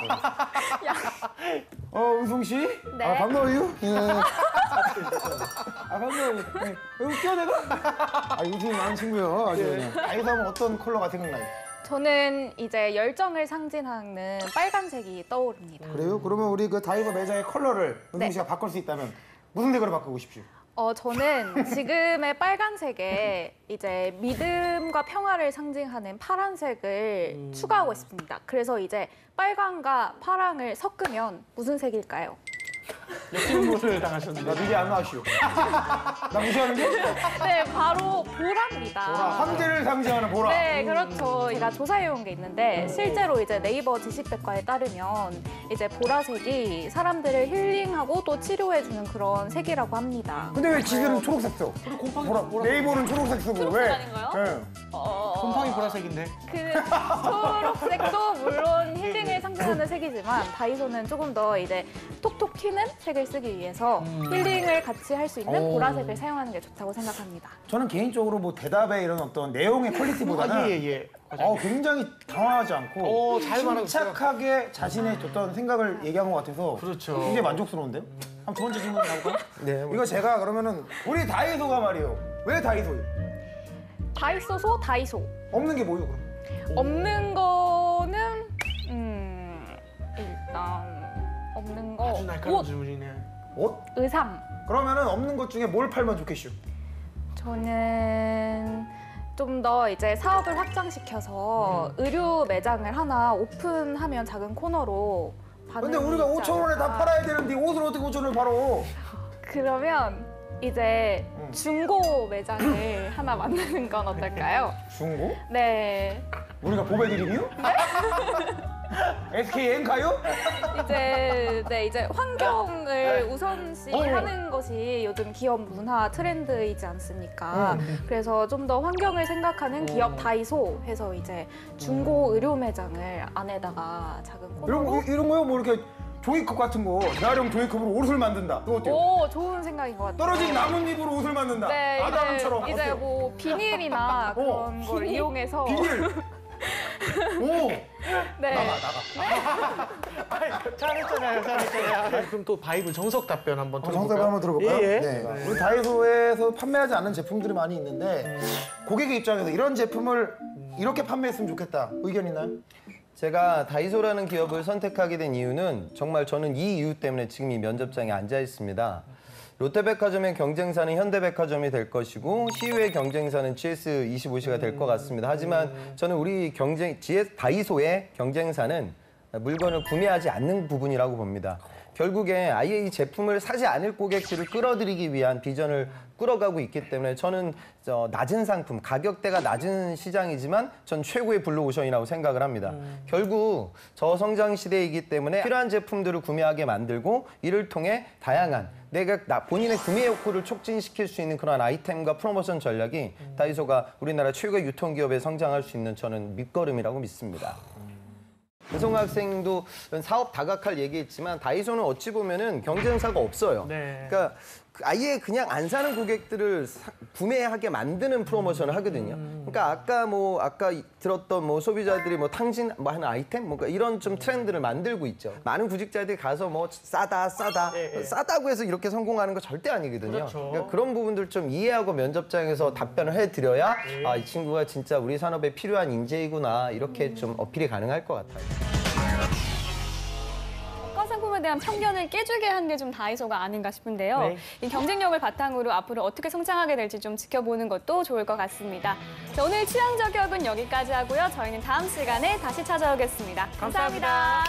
은송 씨. 네. 반가워요. 반가워요. 웃겨 내가? 웃음이 많은 친구요. 아주 그냥. 다이소 하면 어떤 컬러가 생각나요? 저는 이제 열정을 상징하는 빨간색이 떠오릅니다. 그래요? 그러면 우리 그 다이소 매장의 컬러를 은송 씨가 바꿀 수 있다면 무슨 색으로 바꾸고 싶죠? 저는 지금의 빨간색에 이제 믿음과 평화를 상징하는 파란색을 추가하고 싶습니다. 그래서 이제 빨강과 파랑을 섞으면 무슨 색일까요? 역질문을 당하셨는데. 나 미리 안 나왔슈. 나 무시하는 게? 네, 바로 보라입니다. 황제를 상징하는 보라. 네, 그렇죠. 제가 조사해온 게 있는데 실제로 이제 네이버 지식백과에 따르면 이제 보라색이 사람들을 힐링하고 또 치료해주는 그런 색이라고 합니다. 근데 왜 지들은 초록색 써? 네이버는 초록색 쓰고 초록색 왜? 아닌가요? 네. 곰팡이 보라색인데. 그 초록색도 물론 힐링을 상징하는 색이지만 다이소는 조금 더 이제 톡톡 튀는 색을 쓰기 위해서 힐링을 같이 할 수 있는 보라색을 사용하는 게 좋다고 생각합니다. 저는 개인적으로 뭐 대답의 이런 어떤 내용의 퀄리티보다는 굉장히 당황하지 않고 잘 말하고 침착하게 자신의 어떤 생각을 얘기한 것 같아서 그렇죠. 굉장히 만족스러운데요? 한번 두 번째 질문 나올까요? 네. 이거 제가 그러면은 우리 다이소가 말이에요. 왜 다이소예요? 다이소소 다이소. 없는 게 뭐예요 그럼? 없는 거는 일단 없는 거 아주 날카로운 옷, 질문이네. 옷? 의상. 그러면은 없는 것 중에 뭘 팔면 좋겠슈? 저는 좀 더 이제 사업을 확장시켜서 의류 매장을 하나 오픈하면 작은 코너로 근데 우리가 5,000원에 다 팔아야 되는데 옷을 어떻게 5,000원에 팔어? 그러면 이제 중고 매장을 하나 만드는 건 어떨까요? 중고? 네. 우리가 보배드림이요? SKN 가요? 이제 환경을 우선시하는 것이 요즘 기업 문화 트렌드이지 않습니까? 그래서 좀 더 환경을 생각하는 기업 다이소 해서 이제 중고 의료 매장을 안에다가 작은 코너로 이런 거요? 뭐 이렇게 종이컵 같은 거 재활용 종이컵으로 옷을 만든다. 그거 어때요? 오, 좋은 생각인 것 같아요. 떨어진 나뭇잎으로 옷을 만든다. 네, 아담처럼. 이제 어때요? 뭐 비닐이나 그런 걸 이용해서 비닐. 오. 네. 나가. 잘했잖아요. 그럼 또 바이블 정석 답변 한번 들어볼까요? 정답 한번 들어볼까요? 예. 네. 우리 다이소에서 판매하지 않는 제품들이 많이 있는데 고객의 입장에서 이런 제품을 이렇게 판매했으면 좋겠다. 의견 있나요? 제가 다이소라는 기업을 선택하게 된 이유는 정말 저는 이 이유 때문에 지금 이 면접장에 앉아 있습니다. 롯데백화점의 경쟁사는 현대백화점이 될 것이고 CU의 경쟁사는 GS25C가 될 것 같습니다. 하지만 저는 우리 다이소의 경쟁사는 물건을 구매하지 않는 부분이라고 봅니다. 결국에 아예 이 제품을 사지 않을 고객들을 끌어들이기 위한 비전을 끌어가고 있기 때문에 저는 낮은 상품, 가격대가 낮은 시장이지만 전 최고의 블루오션이라고 생각을 합니다. 결국 저성장 시대이기 때문에 필요한 제품들을 구매하게 만들고 이를 통해 다양한 본인의 구매 욕구를 촉진시킬 수 있는 그런 아이템과 프로모션 전략이 다이소가 우리나라 최고의 유통기업에 성장할 수 있는 저는 밑거름이라고 믿습니다. 배송 학생도 사업 다각화를 얘기했지만 다이소는 어찌 보면은 경쟁사가 없어요. 그러니까 아예 그냥 안 사는 고객들을 구매하게 만드는 프로모션을 하거든요. 그러니까 아까 들었던 소비자들이 탕진 하는 아이템 뭔가 이런 좀 트렌드를 만들고 있죠. 많은 구직자들이 가서 싸다고 해서 이렇게 성공하는 거 절대 아니거든요. 그렇죠. 그러니까 그런 부분들 좀 이해하고 면접장에서 답변을 해드려야 이 친구가 진짜 우리 산업에 필요한 인재이구나 이렇게 좀 어필이 가능할 것 같아요. 상품을 취업에 대한 편견을 깨주게 한 게 좀 다이소가 아닌가 싶은데요. 네. 이 경쟁력을 바탕으로 앞으로 어떻게 성장하게 될지 좀 지켜보는 것도 좋을 것 같습니다. 자, 오늘 취향 저격은 여기까지 하고요. 저희는 다음 시간에 다시 찾아오겠습니다. 감사합니다.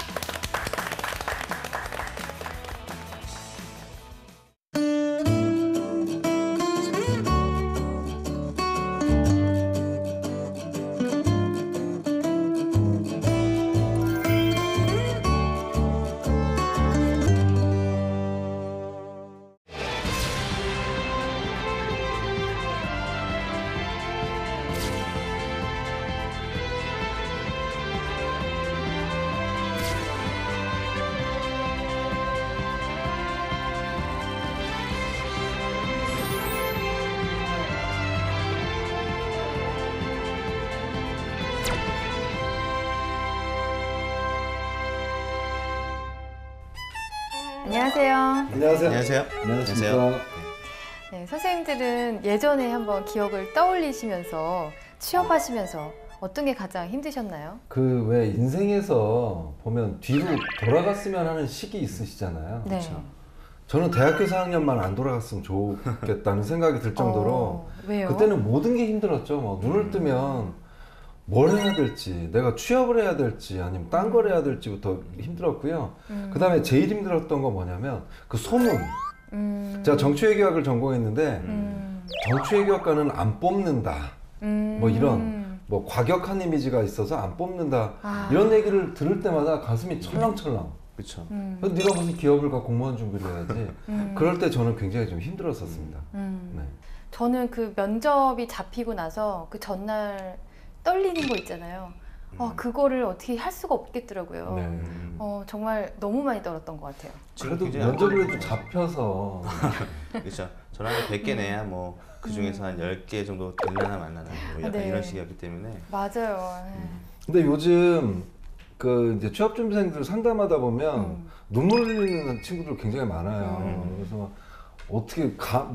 안녕하세요. 안녕하세요. 안녕하세요. 네, 선생님들은 예전에 한번 기억을 떠올리시면서 취업하시면서 어떤 게 가장 힘드셨나요? 그 왜 인생에서 보면 뒤로 돌아갔으면 하는 시기 있으시잖아요. 네. 그렇죠? 저는 대학교 4학년만 안 돌아갔으면 좋겠다는 생각이 들 정도로 왜요? 그때는 모든 게 힘들었죠. 뭐 눈을 뜨면 뭘 해야 될지, 내가 취업을 해야 될지 아니면 딴 걸 해야 될지부터 힘들었고요. 그다음에 제일 힘들었던 건 뭐냐면 그 소문. 제가 정치외교학을 전공했는데 정치외교학과는 안 뽑는다. 뭐 이런 뭐 과격한 이미지가 있어서 안 뽑는다. 이런 얘기를 들을 때마다 가슴이 철렁철렁. 그렇죠. 네가 무슨 기업을 가 공무원 준비를 해야지. 그럴 때 저는 굉장히 좀 힘들었었습니다. 네. 저는 그 면접이 잡히고 나서 그 전날 떨리는 거 있잖아요. 그거를 어떻게 할 수가 없겠더라고요. 네. 정말 너무 많이 떨었던 것 같아요. 그래도 면접을 해도 잡혀서. 그렇죠. 저는 한 100개 내야 뭐 그 중에서 한 10개 정도 될라나 말라나 뭐 약간 네. 이런 식이었기 때문에. 맞아요. 근데 요즘 그 이제 취업 준비생들 상담하다 보면 눈물 흘리는 친구들 굉장히 많아요. 그래서 어떻게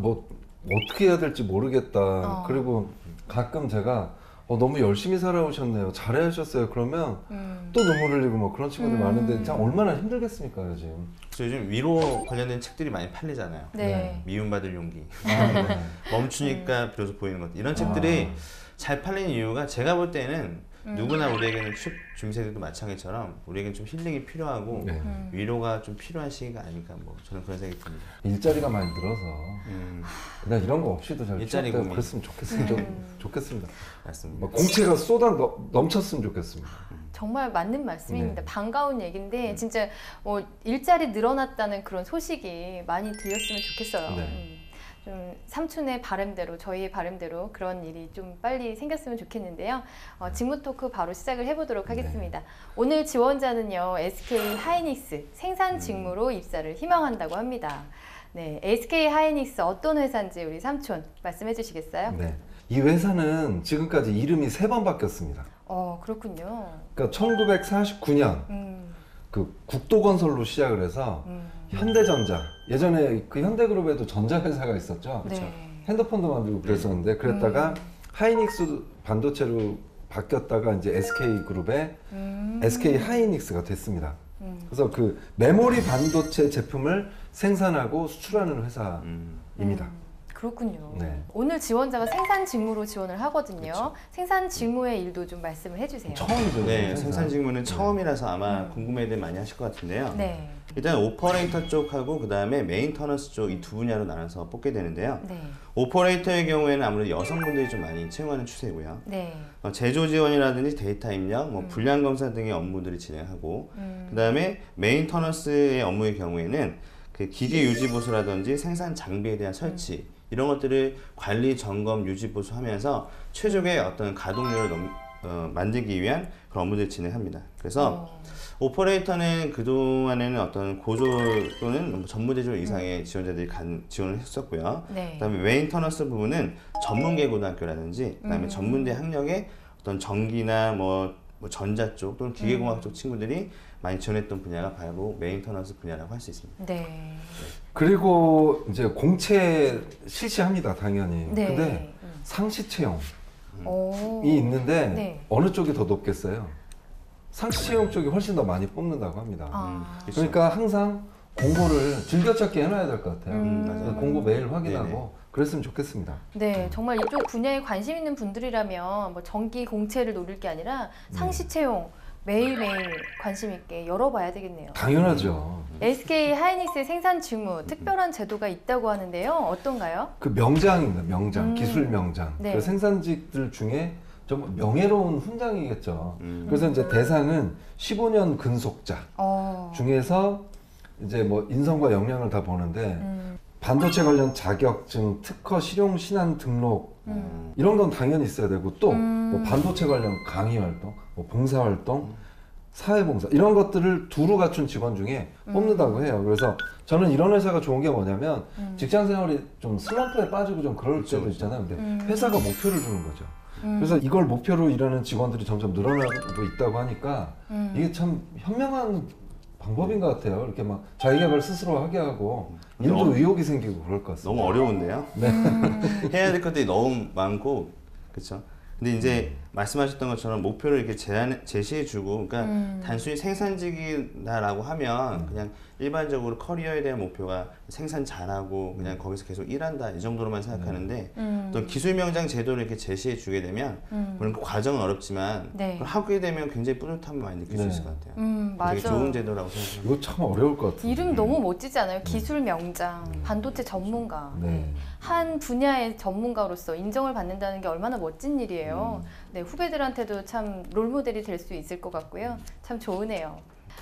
어떻게 해야 될지 모르겠다. 그리고 가끔 제가 너무 열심히 살아오셨네요. 잘하셨어요. 그러면 또 눈물 흘리고 뭐 그런 친구들 많은데 참 얼마나 힘들겠습니까 요즘. 요즘 위로 관련된 책들이 많이 팔리잖아요. 네. 미움받을 용기. 네. 멈추니까 비로소 보이는 것. 이런 책들이 잘 팔리는 이유가 제가 볼 때는 누구나 우리에게는 취업 준비생들도 마찬가지처럼 우리에게는 좀 힐링이 필요하고 위로가 좀 필요한 시기가 아닐까 뭐 저는 그런 생각이 듭니다. 일자리가 많이 늘어서 그냥 이런 거 없이도 잘 일자리 취업되고 고민. 그랬으면 좋겠습니다. 맞습니다. 뭐 공채가 넘쳤으면 좋겠습니다. 정말 맞는 말씀입니다. 네. 반가운 얘기인데 진짜 일자리 늘어났다는 그런 소식이 많이 들렸으면 좋겠어요. 네. 좀 삼촌의 바람대로 저희의 바람대로 그런 일이 좀 빨리 생겼으면 좋겠는데요. 직무 토크 바로 시작을 해보도록 하겠습니다. 오늘 지원자는요 SK 하이닉스 생산 직무로 입사를 희망한다고 합니다. 네, SK 하이닉스 어떤 회사인지 우리 삼촌 말씀해 주시겠어요? 네. 이 회사는 지금까지 이름이 3번 바뀌었습니다. 그렇군요. 그러니까 1949년 그 국도건설로 시작을 해서 현대전자, 예전에 그 현대그룹에도 전자회사가 있었죠. 네. 핸드폰도 만들고 그랬었는데 그랬다가 하이닉스 반도체로 바뀌었다가 이제 SK그룹의 SK 하이닉스가 됐습니다. 그래서 그 메모리 반도체 제품을 생산하고 수출하는 회사입니다. 그렇군요. 네. 오늘 지원자가 생산 직무로 지원을 하거든요. 그렇죠. 생산 직무의 일도 좀 말씀을 해주세요. 처음이죠. 네, 생산 직무는 처음이라서 아마 궁금해들 많이 하실 것 같은데요. 네. 일단 오퍼레이터 쪽하고 그 다음에 메인터넌스 쪽 이 두 분야로 나눠서 뽑게 되는데요. 네. 오퍼레이터의 경우에는 아무래도 여성분들이 좀 많이 채용하는 추세고요. 네. 제조 지원이라든지 데이터 입력, 뭐 불량 검사 등의 업무들을 진행하고, 그 다음에 메인터넌스의 업무의 경우에는 그 기계 유지 보수라든지 생산 장비에 대한 설치 이런 것들을 관리, 점검, 유지 보수하면서 최적의 어떤 가동률을 만들기 위한 그런 업무들을 진행합니다. 그래서 오퍼레이터는 그동안에는 어떤 고졸 또는 전무대졸 이상의 지원자들이 지원을 했었고요. 네. 그다음에 메인터넌스 부분은 전문계 고등학교라든지 그다음에 전문대 학력의 어떤 전기나 뭐 전자 쪽 또는 기계공학 쪽 친구들이 많이 지원했던 분야가 바로 메인터넌스 분야라고 할 수 있습니다. 네. 그리고 이제 공채 실시합니다, 당연히. 네. 근데 상시 채용이 오. 있는데 네. 어느 쪽이 더 높겠어요? 상시 채용 쪽이 훨씬 더 많이 뽑는다고 합니다. 그렇죠. 그러니까 항상 공고를 즐겨찾기 해놔야 될 것 같아요. 맞아요. 공고 매일 확인하고 네네. 그랬으면 좋겠습니다. 네, 정말 이쪽 분야에 관심 있는 분들이라면 뭐 정기 공채를 노릴 게 아니라 상시 채용 매일매일 관심 있게 열어봐야 되겠네요. 당연하죠. SK 하이닉스의 생산 직무 특별한 제도가 있다고 하는데요. 어떤가요? 그 명장입니다. 명장, 기술 명장. 네. 그 생산직들 중에 좀 명예로운 훈장이겠죠. 그래서 이제 대상은 15년 근속자 중에서 이제 뭐 인성과 역량을 다 보는데 반도체 관련 자격증, 특허, 실용 신안 등록 이런 건 당연히 있어야 되고 또 뭐 반도체 관련 강의 활동, 뭐 봉사 활동, 사회봉사 이런 것들을 두루 갖춘 직원 중에 뽑는다고 해요. 그래서 저는 이런 회사가 좋은 게 뭐냐면 직장 생활이 좀 슬럼프에 빠지고 좀 그럴 때도 있잖아요. 근데 회사가 목표를 주는 거죠. 그래서 이걸 목표로 일하는 직원들이 점점 늘어나고 있다고 하니까 이게 참 현명한 방법인 것 같아요. 이렇게 막 자기개발 스스로 하게 하고 일도 의욕이 생기고 그럴 것 같습니다. 너무 어려운데요? 네. 해야 될 것들이 너무 많고, 그렇죠? 근데 이제 말씀하셨던 것처럼 목표를 이렇게 제시해주고, 그러니까 단순히 생산직이다라고 하면 그냥 일반적으로 커리어에 대한 목표가 생산 잘하고 그냥 거기서 계속 일한다 이 정도로만 생각하는데 또 기술 명장 제도를 이렇게 제시해 주게 되면 물론 그 과정은 어렵지만 그걸 하게 되면 굉장히 뿌듯함을 많이 느낄 수 있을 것 같아요. 되게 맞아. 좋은 제도라고 생각합니다. 이거 참 어려울 것 같아요. 이름 너무 멋지지 않아요? 기술 명장, 반도체 전문가. 네. 한 분야의 전문가로서 인정을 받는다는 게 얼마나 멋진 일이에요. 네, 후배들한테도 참 롤모델이 될 수 있을 것 같고요. 참 좋으네요.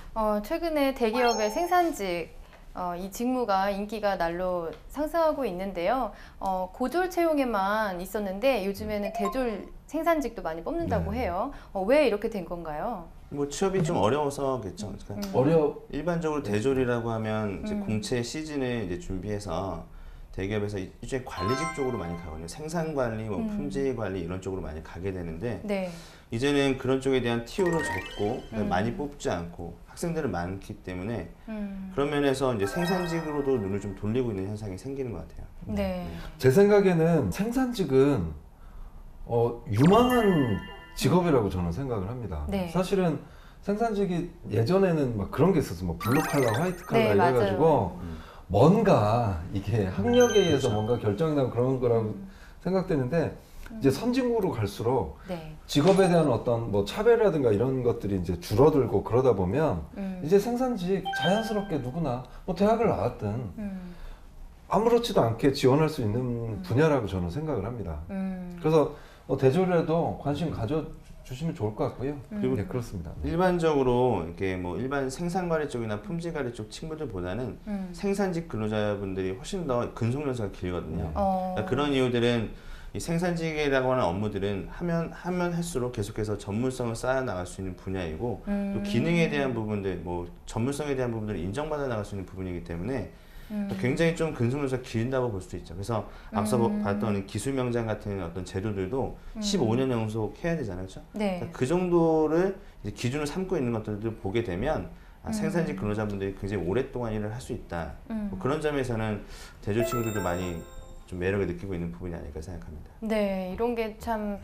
최근에 대기업의 생산직 이 직무가 인기가 날로 상승하고 있는데요. 고졸 채용에만 있었는데 요즘에는 대졸 생산직도 많이 뽑는다고 해요. 왜 이렇게 된 건가요? 뭐 취업이 좀 어려워서겠죠. 그러니까 일반적으로 대졸이라고 하면 이제 공채 시즌을 이제 준비해서 대기업에서 일종의 관리직 쪽으로 많이 가거든요. 생산 관리, 뭐 품질 관리 이런 쪽으로 많이 가게 되는데 이제는 그런 쪽에 대한 TO도 적고 많이 뽑지 않고 학생들은 많기 때문에 그런 면에서 이제 생산직으로도 눈을 좀 돌리고 있는 현상이 생기는 것 같아요. 네. 제 생각에는 생산직은 유망한 직업이라고 저는 생각을 합니다. 네. 사실은 생산직이 예전에는 막 그런 게 있었어. 뭐 블루 칼라, 화이트 칼라 네, 이래가지고 뭔가 이게 학력에 의해서 뭔가 결정이 나고 그런 거라고 생각되는데 이제 선진국으로 갈수록 직업에 대한 어떤 뭐 차별이라든가 이런 것들이 이제 줄어들고 그러다 보면 이제 생산직 자연스럽게 누구나 뭐 대학을 나왔든 아무렇지도 않게 지원할 수 있는 분야라고 저는 생각을 합니다. 그래서 대졸에도 관심 가져주시면 좋을 것 같고요. 그리고 네, 그렇습니다. 일반적으로 이렇게 뭐 일반 생산관리 쪽이나 품질관리 쪽 친구들보다는 생산직 근로자분들이 훨씬 더 근속연수가 길거든요. 그러니까 그런 이유들은 이 생산직이라고 하는 업무들은 하면 할수록 계속해서 전문성을 쌓아 나갈 수 있는 분야이고 또 기능에 대한 부분들, 뭐 전문성에 대한 부분들을 인정받아 나갈 수 있는 부분이기 때문에 굉장히 좀 근속연수가 길다고 볼 수 있죠. 그래서 앞서 봤던 기술 명장 같은 어떤 제도들도 15년 연속해야 되잖아요, 그렇죠? 그러니까 그 정도를 이제 기준을 삼고 있는 것들을 보게 되면 생산직 근로자분들이 굉장히 오랫동안 일을 할 수 있다. 뭐 그런 점에서는 대졸 친구들도 많이 좀 매력을 느끼고 있는 부분이 아닐까 생각합니다. 네, 이런 게 참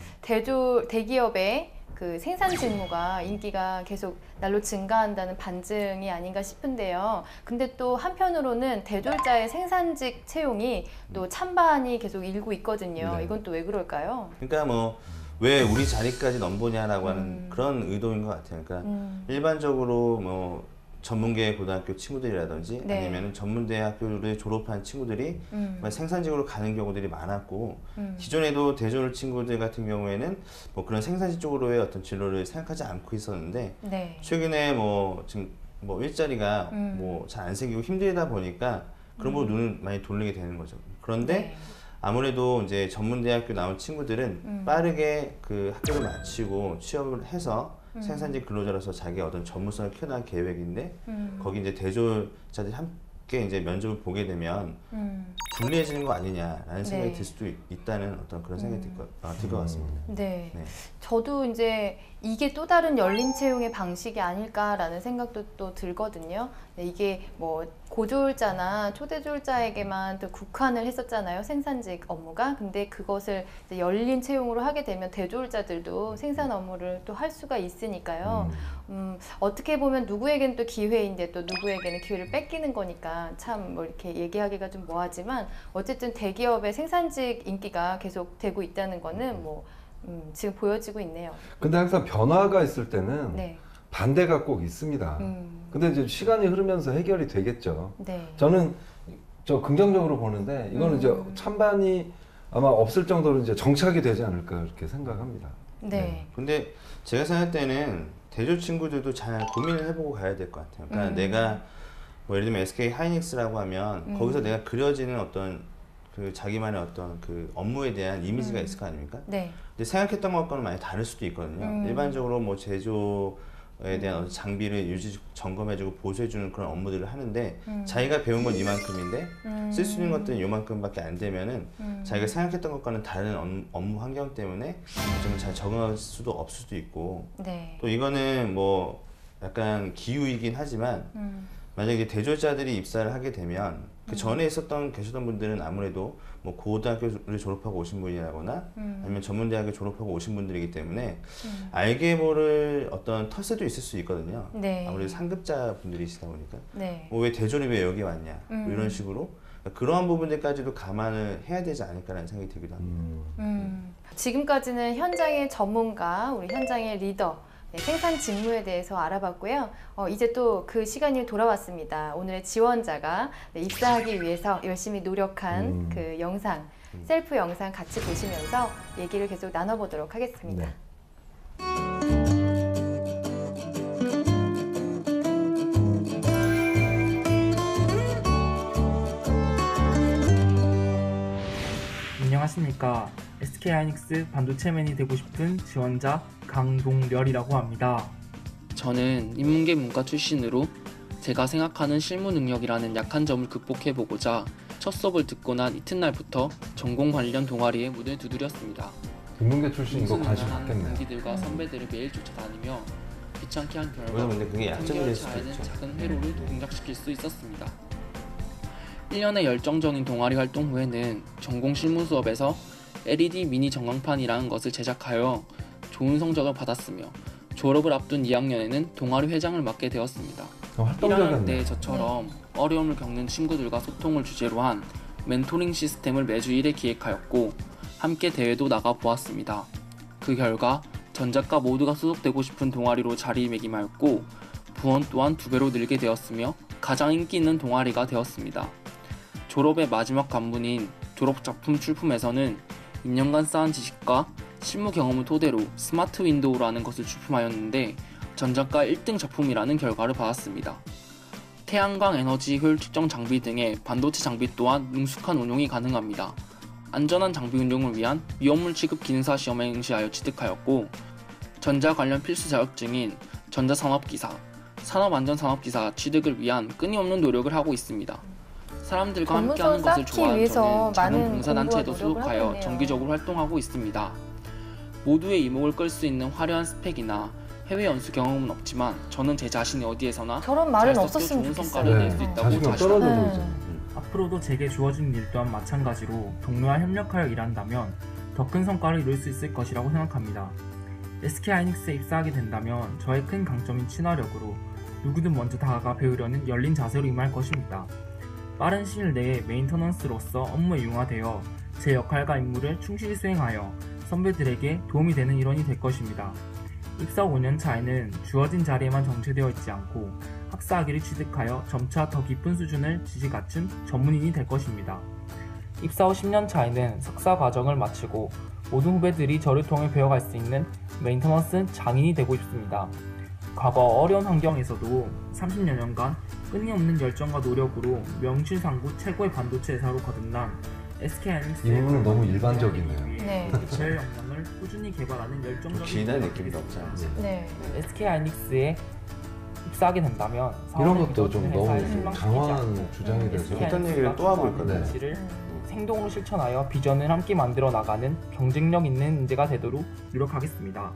대기업의 그 생산 직무가 인기가 계속 날로 증가한다는 반증이 아닌가 싶은데요. 근데 또 한편으로는 대졸자의 생산직 채용이 또 찬반이 계속 일고 있거든요. 이건 또 왜 그럴까요? 그러니까 뭐 왜 우리 자리까지 넘보냐라고 하는 그런 의도인 것 같아요. 그러니까 일반적으로 뭐 전문계 고등학교 친구들이라든지 아니면 전문대학교를 졸업한 친구들이 생산직으로 가는 경우들이 많았고 기존에도 대졸 친구들 같은 경우에는 뭐 그런 생산직 쪽으로의 어떤 진로를 생각하지 않고 있었는데 최근에 뭐 지금 뭐 일자리가 뭐 잘 안 생기고 힘들다 보니까 그런 거 눈을 많이 돌리게 되는 거죠. 그런데 아무래도 이제 전문대학교 나온 친구들은 빠르게 그 학교를 마치고 취업을 해서 생산직 근로자로서 자기 어떤 전문성을 키워나갈 계획인데 거기 이제 대졸자들이 이제 면접을 보게 되면 불리해지는 거 아니냐라는 생각이 들 수도 있다는 어떤 그런 생각이 들 것 같습니다. 네. 저도 이제 이게 또 다른 열린 채용의 방식이 아닐까라는 생각도 또 들거든요. 네, 이게 뭐 고졸자나 초대졸자에게만 또 국한을 했었잖아요. 생산직 업무가. 근데 그것을 이제 열린 채용으로 하게 되면 대졸자들도 생산 업무를 또 할 수가 있으니까요. 어떻게 보면 누구에게는 또 기회인데 또 누구에게는 기회를 뺏기는 거니까 참 뭐 이렇게 얘기하기가 좀 뭐하지만 어쨌든 대기업의 생산직 인기가 계속 되고 있다는 거는 뭐 지금 보여지고 있네요. 근데 항상 변화가 있을 때는 반대가 꼭 있습니다. 근데 이제 시간이 흐르면서 해결이 되겠죠. 저는 긍정적으로 보는데 이거는 이제 찬반이 아마 없을 정도로 이제 정착이 되지 않을까 그렇게 생각합니다. 근데 제가 생각할 때는 대졸 친구들도 잘 고민을 해보고 가야 될 것 같아요. 그러니까 내가 뭐 예를 들면 SK 하이닉스라고 하면 거기서 내가 그려지는 어떤 그 자기만의 어떤 그 업무에 대한 이미지가 있을 거 아닙니까? 근데 생각했던 것과는 많이 다를 수도 있거든요. 일반적으로 뭐 제조에 대한 어떤 장비를 점검해주고 보수해주는 그런 업무들을 하는데 자기가 배운 건 이만큼인데 쓸 수 있는 것들은 이만큼밖에 안 되면은 자기가 생각했던 것과는 다른 업무 환경 때문에 좀 잘 적응할 수도 없을 수도 있고 또 이거는 뭐 약간 기우이긴 하지만 만약에 대졸자들이 입사를 하게 되면 그 전에 계셨던 분들은 아무래도 뭐 고등학교를 졸업하고 오신 분이라거나 아니면 전문대학을 졸업하고 오신 분들이기 때문에 알게 모를 어떤 텃세도 있을 수 있거든요. 아무래도 상급자 분들이시다 보니까 뭐 왜 대졸이 왜 여기 왔냐 뭐 이런 식으로 그러한 부분들까지도 감안을 해야 되지 않을까라는 생각이 들기도 합니다. 지금까지는 현장의 전문가, 우리 현장의 리더 생산 직무에 대해서 알아봤고요. 이제 또 그 시간이 돌아왔습니다. 오늘의 지원자가 입사하기 위해서 열심히 노력한 그 영상, 셀프 영상 같이 보시면서 얘기를 계속 나눠보도록 하겠습니다. 안녕하십니까. SK하이닉스 반도체맨이 되고 싶은 지원자 강동렬이라고 합니다. 저는 인문계 문과 출신으로 제가 생각하는 실무 능력이라는 약한 점을 극복해보고자 첫 수업을 듣고 난 이튿날부터 전공 관련 동아리에 문을 두드렸습니다. 인문계 출신 이거 관심 갖겠네. 동기들과 선배들을 매일 쫓아다니며 귀찮게 한 결과 근데 그게 약점이 될 수도 차에는 있죠. 작은 회로를 동작시킬 수 있었습니다. 1년의 열정적인 동아리 활동 후에는 전공 실무 수업에서 LED 미니 전광판이라는 것을 제작하여 좋은 성적을 받았으며 졸업을 앞둔 2학년에는 동아리 회장을 맡게 되었습니다. 1학년 때 저처럼 어려움을 겪는 친구들과 소통을 주제로 한 멘토링 시스템을 매주 1회 기획하였고 함께 대회도 나가보았습니다. 그 결과 전작가 모두가 소속되고 싶은 동아리로 자리매김하였고 부원 또한 2배로 늘게 되었으며 가장 인기 있는 동아리가 되었습니다. 졸업의 마지막 관문인 졸업작품 출품에서는 2년간 쌓은 지식과 실무 경험을 토대로 스마트 윈도우라는 것을 출품하였는데 전작가 1등 작품이라는 결과를 받았습니다. 태양광 에너지 효율 측정 장비 등의 반도체 장비 또한 능숙한 운용이 가능합니다. 안전한 장비 운용을 위한 위험물 취급 기능사 시험에 응시하여 취득하였고 전자 관련 필수 자격증인 전자산업기사, 산업안전산업기사 취득을 위한 끊임없는 노력을 하고 있습니다. 사람들과 함께하는 것을 좋아하는 저는 작은 봉사단체에도 소속하여 정기적으로 활동하고 있습니다. 모두의 이목을 끌 수 있는 화려한 스펙이나 해외 연수 경험은 없지만 저는 제 자신이 어디에서나 저런 말은 잘 섞여 없었으면 좋은 좋겠어요. 성과를 낼 수 있다고 자신합니다. 앞으로도 제게 주어진 일 또한 마찬가지로 동료와 협력하여 일한다면 더 큰 성과를 이룰 수 있을 것이라고 생각합니다. SK하이닉스에 입사하게 된다면 저의 큰 강점인 친화력으로 누구든 먼저 다가가 배우려는 열린 자세로 임할 것입니다. 빠른 시일 내에 메인터넌스로서 업무에 융화되어 제 역할과 임무를 충실히 수행하여 선배들에게 도움이 되는 일원이 될 것입니다. 입사 5년 차에는 주어진 자리에만 정체되어 있지 않고 학사학위를 취득하여 점차 더 깊은 수준을 지식 갖춘 전문인이 될 것입니다. 입사 후 10년 차에는 석사 과정을 마치고 모든 후배들이 저를 통해 배워갈 수 있는 메인터넌스 장인이 되고 싶습니다. 과거 어려운 환경에서도 30여 년간 끊임없는 열정과 노력으로 명실상부 최고의 반도체 회사로 거듭난 SK하이닉스의 이 부분은 너무 일반적이네요. 네. 제 역량을 꾸준히 개발하는 열정적인 진한 느낌이 없지 않아요? 네. SK하이닉스의 입사하게 된다면 이런 사원을 것도 좀 믿어주는 너무 회사에 좀 실망시키지 강화한 않고 주장이 돼서 SK 어떤 얘기를 또 하고 있거든요. 가치를 생동으로 실천하여 비전을 함께 만들어 나가는 경쟁력 있는 인재가 되도록 노력하겠습니다.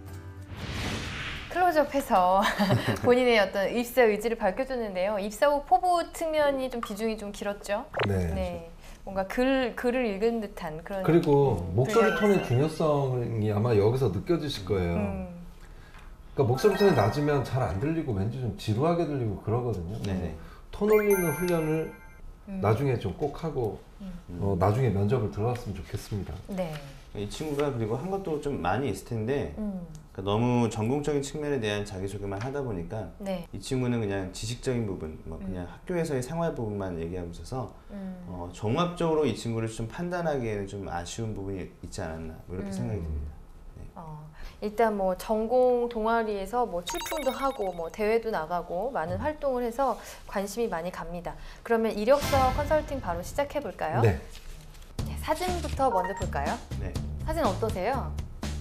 클로즈업해서 본인의 어떤 입사 의지를 밝혀줬는데요. 입사 후 포부 측면이 좀 비중이 좀 길었죠. 네. 뭔가 글을 읽은 듯한 그런. 그리고 목소리 분량이 톤의 있어요. 중요성이 아마 여기서 느껴지실 거예요. 그러니까 목소리 톤이 낮으면 잘 안 들리고 왠지 좀 지루하게 들리고 그러거든요. 네네. 톤 올리는 훈련을 나중에 좀 꼭 하고 나중에 면접을 들어갔으면 좋겠습니다. 네. 이 친구가 그리고 한 것도 좀 많이 있을 텐데 그러니까 너무 전공적인 측면에 대한 자기소개만 하다 보니까 네. 이 친구는 그냥 지식적인 부분, 뭐 그냥 학교에서의 생활 부분만 얘기하고 있어서 종합적으로 이 친구를 좀 판단하기에는 좀 아쉬운 부분이 있지 않았나 뭐 이렇게 생각이 듭니다. 일단 뭐 전공 동아리에서 뭐 출품도 하고 뭐 대회도 나가고 많은 활동을 해서 관심이 많이 갑니다. 그러면 이력서 컨설팅 바로 시작해 볼까요? 네. 사진부터 먼저 볼까요? 네. 사진 어떠세요?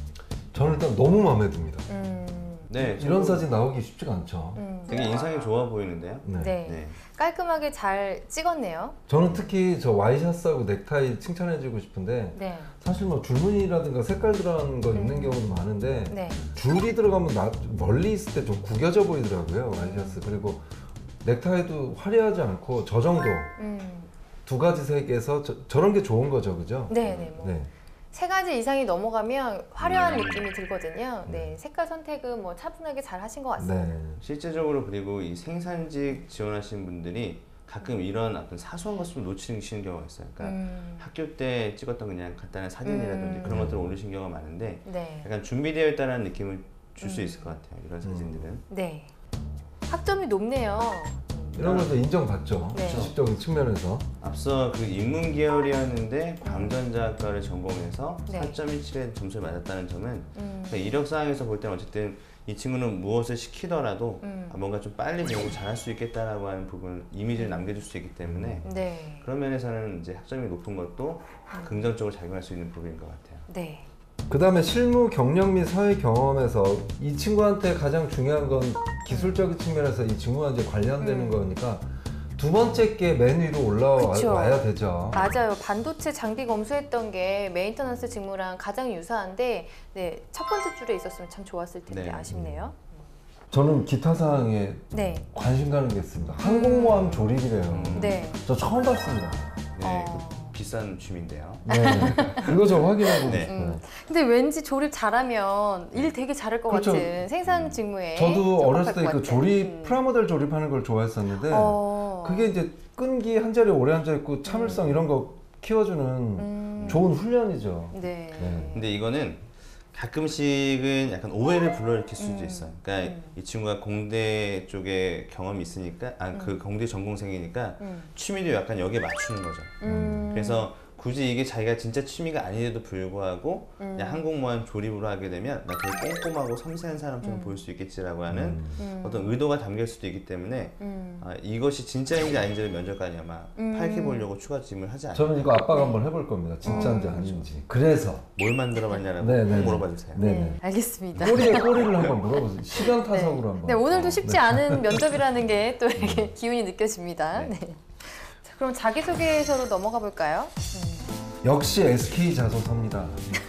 저는 일단 너무 마음에 듭니다. 네, 이런 사진 나오기 쉽지가 않죠. 되게 인상이 좋아 보이는데요. 네. 깔끔하게 잘 찍었네요. 저는 특히 저 와이셔츠하고 넥타이 칭찬해주고 싶은데 네. 사실 뭐 줄무늬라든가 색깔 들어간 거 입는 경우도 많은데 네. 줄이 들어가면 멀리 있을 때 좀 구겨져 보이더라고요, 와이셔츠. 그리고 넥타이도 화려하지 않고 저 정도 두 가지 색에서 저런 게 좋은 거죠, 그죠? 네. 네. 세 가지 이상이 넘어가면 화려한 느낌이 들거든요. 네, 색깔 선택은 뭐 차분하게 잘 하신 것 같습니다. 네. 실제적으로 그리고 이 생산직 지원하시는 분들이 가끔 이런 어떤 사소한 것을 좀 놓치시는 경우가 있어요. 그러니까 학교 때 찍었던 그냥 간단한 사진이라든지 그런 것들을 올리신 경우가 많은데 네. 약간 준비되어 있다는 느낌을 줄 수 있을 것 같아요. 이런 사진들은. 네. 학점이 높네요. 이런 것도 인정받죠. 네. 지식적인 측면에서. 앞서 그 인문 계열이었는데 광전자학과를 전공해서 네. 4.17의 점수를 맞았다는 점은 그러니까 이력사항에서 볼 때는 어쨌든 이 친구는 무엇을 시키더라도 뭔가 좀 빨리 배우고 잘할 수 있겠다라고 하는 부분 이미지를 남겨줄 수 있기 때문에 네. 그런 면에서는 이제 학점이 높은 것도 긍정적으로 작용할 수 있는 부분인 것 같아요. 네. 그 다음에 실무 경력 및 사회 경험에서 이 친구한테 가장 중요한 건 기술적인 측면에서 이 친구와 이제 관련되는 거니까 두 번째 게 맨 위로 올라와야 되죠. 맞아요. 반도체 장비 검수했던 게 메인터넌스 직무랑 가장 유사한데 네, 첫 번째 줄에 있었으면 참 좋았을 텐데 네. 아쉽네요. 저는 기타 사항에 네. 관심 가는 게 있습니다. 항공모함 조립이래요. 네. 저 처음 봤습니다. 네, 비싼 취미인데요. 네. 이거 좀 확인하고 네. 싶어요. 근데 왠지 조립 잘하면 일 되게 잘할 것 그렇죠. 같은 생산 직무에 저도 어렸을 때 적합할 그 것 같은. 조립 프라모델 조립하는 걸 좋아했었는데 그게 이제 끈기 한 자리에 오래 앉아 있고 참을성 이런 거 키워주는 좋은 훈련이죠. 네. 근데 이거는 가끔씩은 약간 오해를 불러일으킬 수도 있어요. 그러니까 이 친구가 공대 쪽에 경험이 있으니까, 그 공대 전공생이니까 취미도 약간 여기에 맞추는 거죠. 그래서 굳이 이게 자기가 진짜 취미가 아닌데도 불구하고 그냥 항공모함 조립으로 하게 되면 나 되게 꼼꼼하고 섬세한 사람처럼 보일 수 있겠지라고 하는 어떤 의도가 담길 수도 있기 때문에 이것이 진짜인지 아닌지를 면접관이 아마 파악해 보려고 추가 질문을 하지 않아요. 저는 이거 아빠가 한번 해볼 겁니다. 진짜인지 아닌지. 그래서 뭘 만들어봤냐라고 네, 꼭 네. 물어봐 주세요. 네. 알겠습니다. 꼬리에 꼬리를 한번 물어보세요. 시간 타석으로 한번. 네, 오늘도 쉽지 않은 면접이라는 게 또 이렇게 기운이 느껴집니다. 네. 자, 그럼 자기소개서로 넘어가 볼까요? 역시 SK 자소서입니다.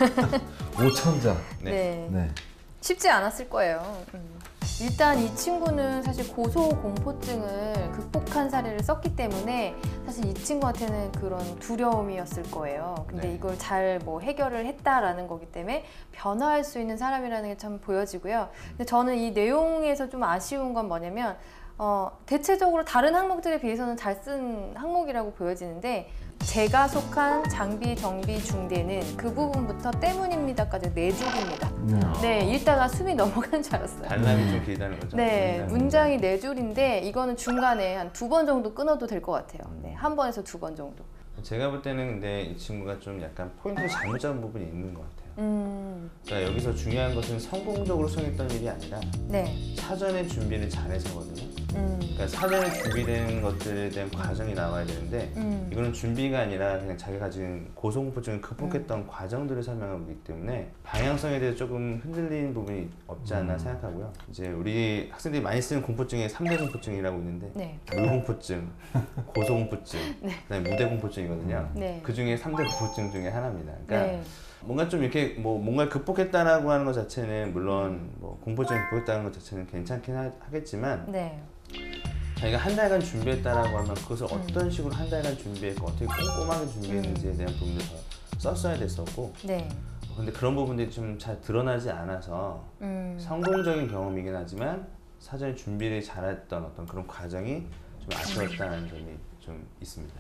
오천자. 네. 네. 쉽지 않았을 거예요. 일단 이 친구는 사실 고소공포증을 극복한 사례를 썼기 때문에 사실 이 친구한테는 그런 두려움이었을 거예요. 근데 네. 이걸 잘 뭐 해결을 했다라는 거기 때문에 변화할 수 있는 사람이라는 게 참 보여지고요. 근데 저는 이 내용에서 좀 아쉬운 건 뭐냐면 대체적으로 다른 항목들에 비해서는 잘 쓴 항목이라고 보여지는데 제가 속한 장비 정비 중대는 그 부분부터 때문입니다까지 4줄입니다. 네, 읽다가 숨이 넘어가는 줄 알았어요. 단락이 좀 길다는 거죠. 네, 문장이 4줄인데 이거는 중간에 한 2번 정도 끊어도 될 것 같아요. 네, 1번에서 2번 정도. 제가 볼 때는 근데 이 친구가 좀 약간 포인트를 잘못 잡은 부분이 있는 것 같아요. 그러니까 여기서 중요한 것은 성공적으로 수행했던 일이 아니라 네. 사전에 준비를 잘해서거든요. 그러니까 사전에 준비된 것들에 대한 과정이 나와야 되는데 이거는 준비가 아니라 그냥 자기가 가진 고소공포증을 극복했던 과정들을 설명하고 있기 때문에 방향성에 대해서 조금 흔들리는 부분이 없지 않나 생각하고요. 이제 우리 학생들이 많이 쓰는 공포증에 3대 공포증이라고 있는데 네. 물공포증, 고소공포증, 네. 그다음에 무대공포증이거든요. 네. 그 중에 3대 공포증 중에 하나입니다. 그러니까 네. 뭔가 좀 이렇게 뭐 뭔가를 극복했다라고 하는 것 자체는 물론 뭐 공포증을 극복했다는 것 자체는 괜찮긴 하겠지만 네. 자기가 한 달간 준비했다라고 하면 그것을 어떤 식으로 한 달간 준비했고 어떻게 꼼꼼하게 준비했는지에 대한 부분을 더 썼어야 됐었고 네. 근데 그런 부분들이 좀 잘 드러나지 않아서 성공적인 경험이긴 하지만 사전에 준비를 잘했던 어떤 그런 과정이 좀 아쉬웠다는 점이 좀 있습니다.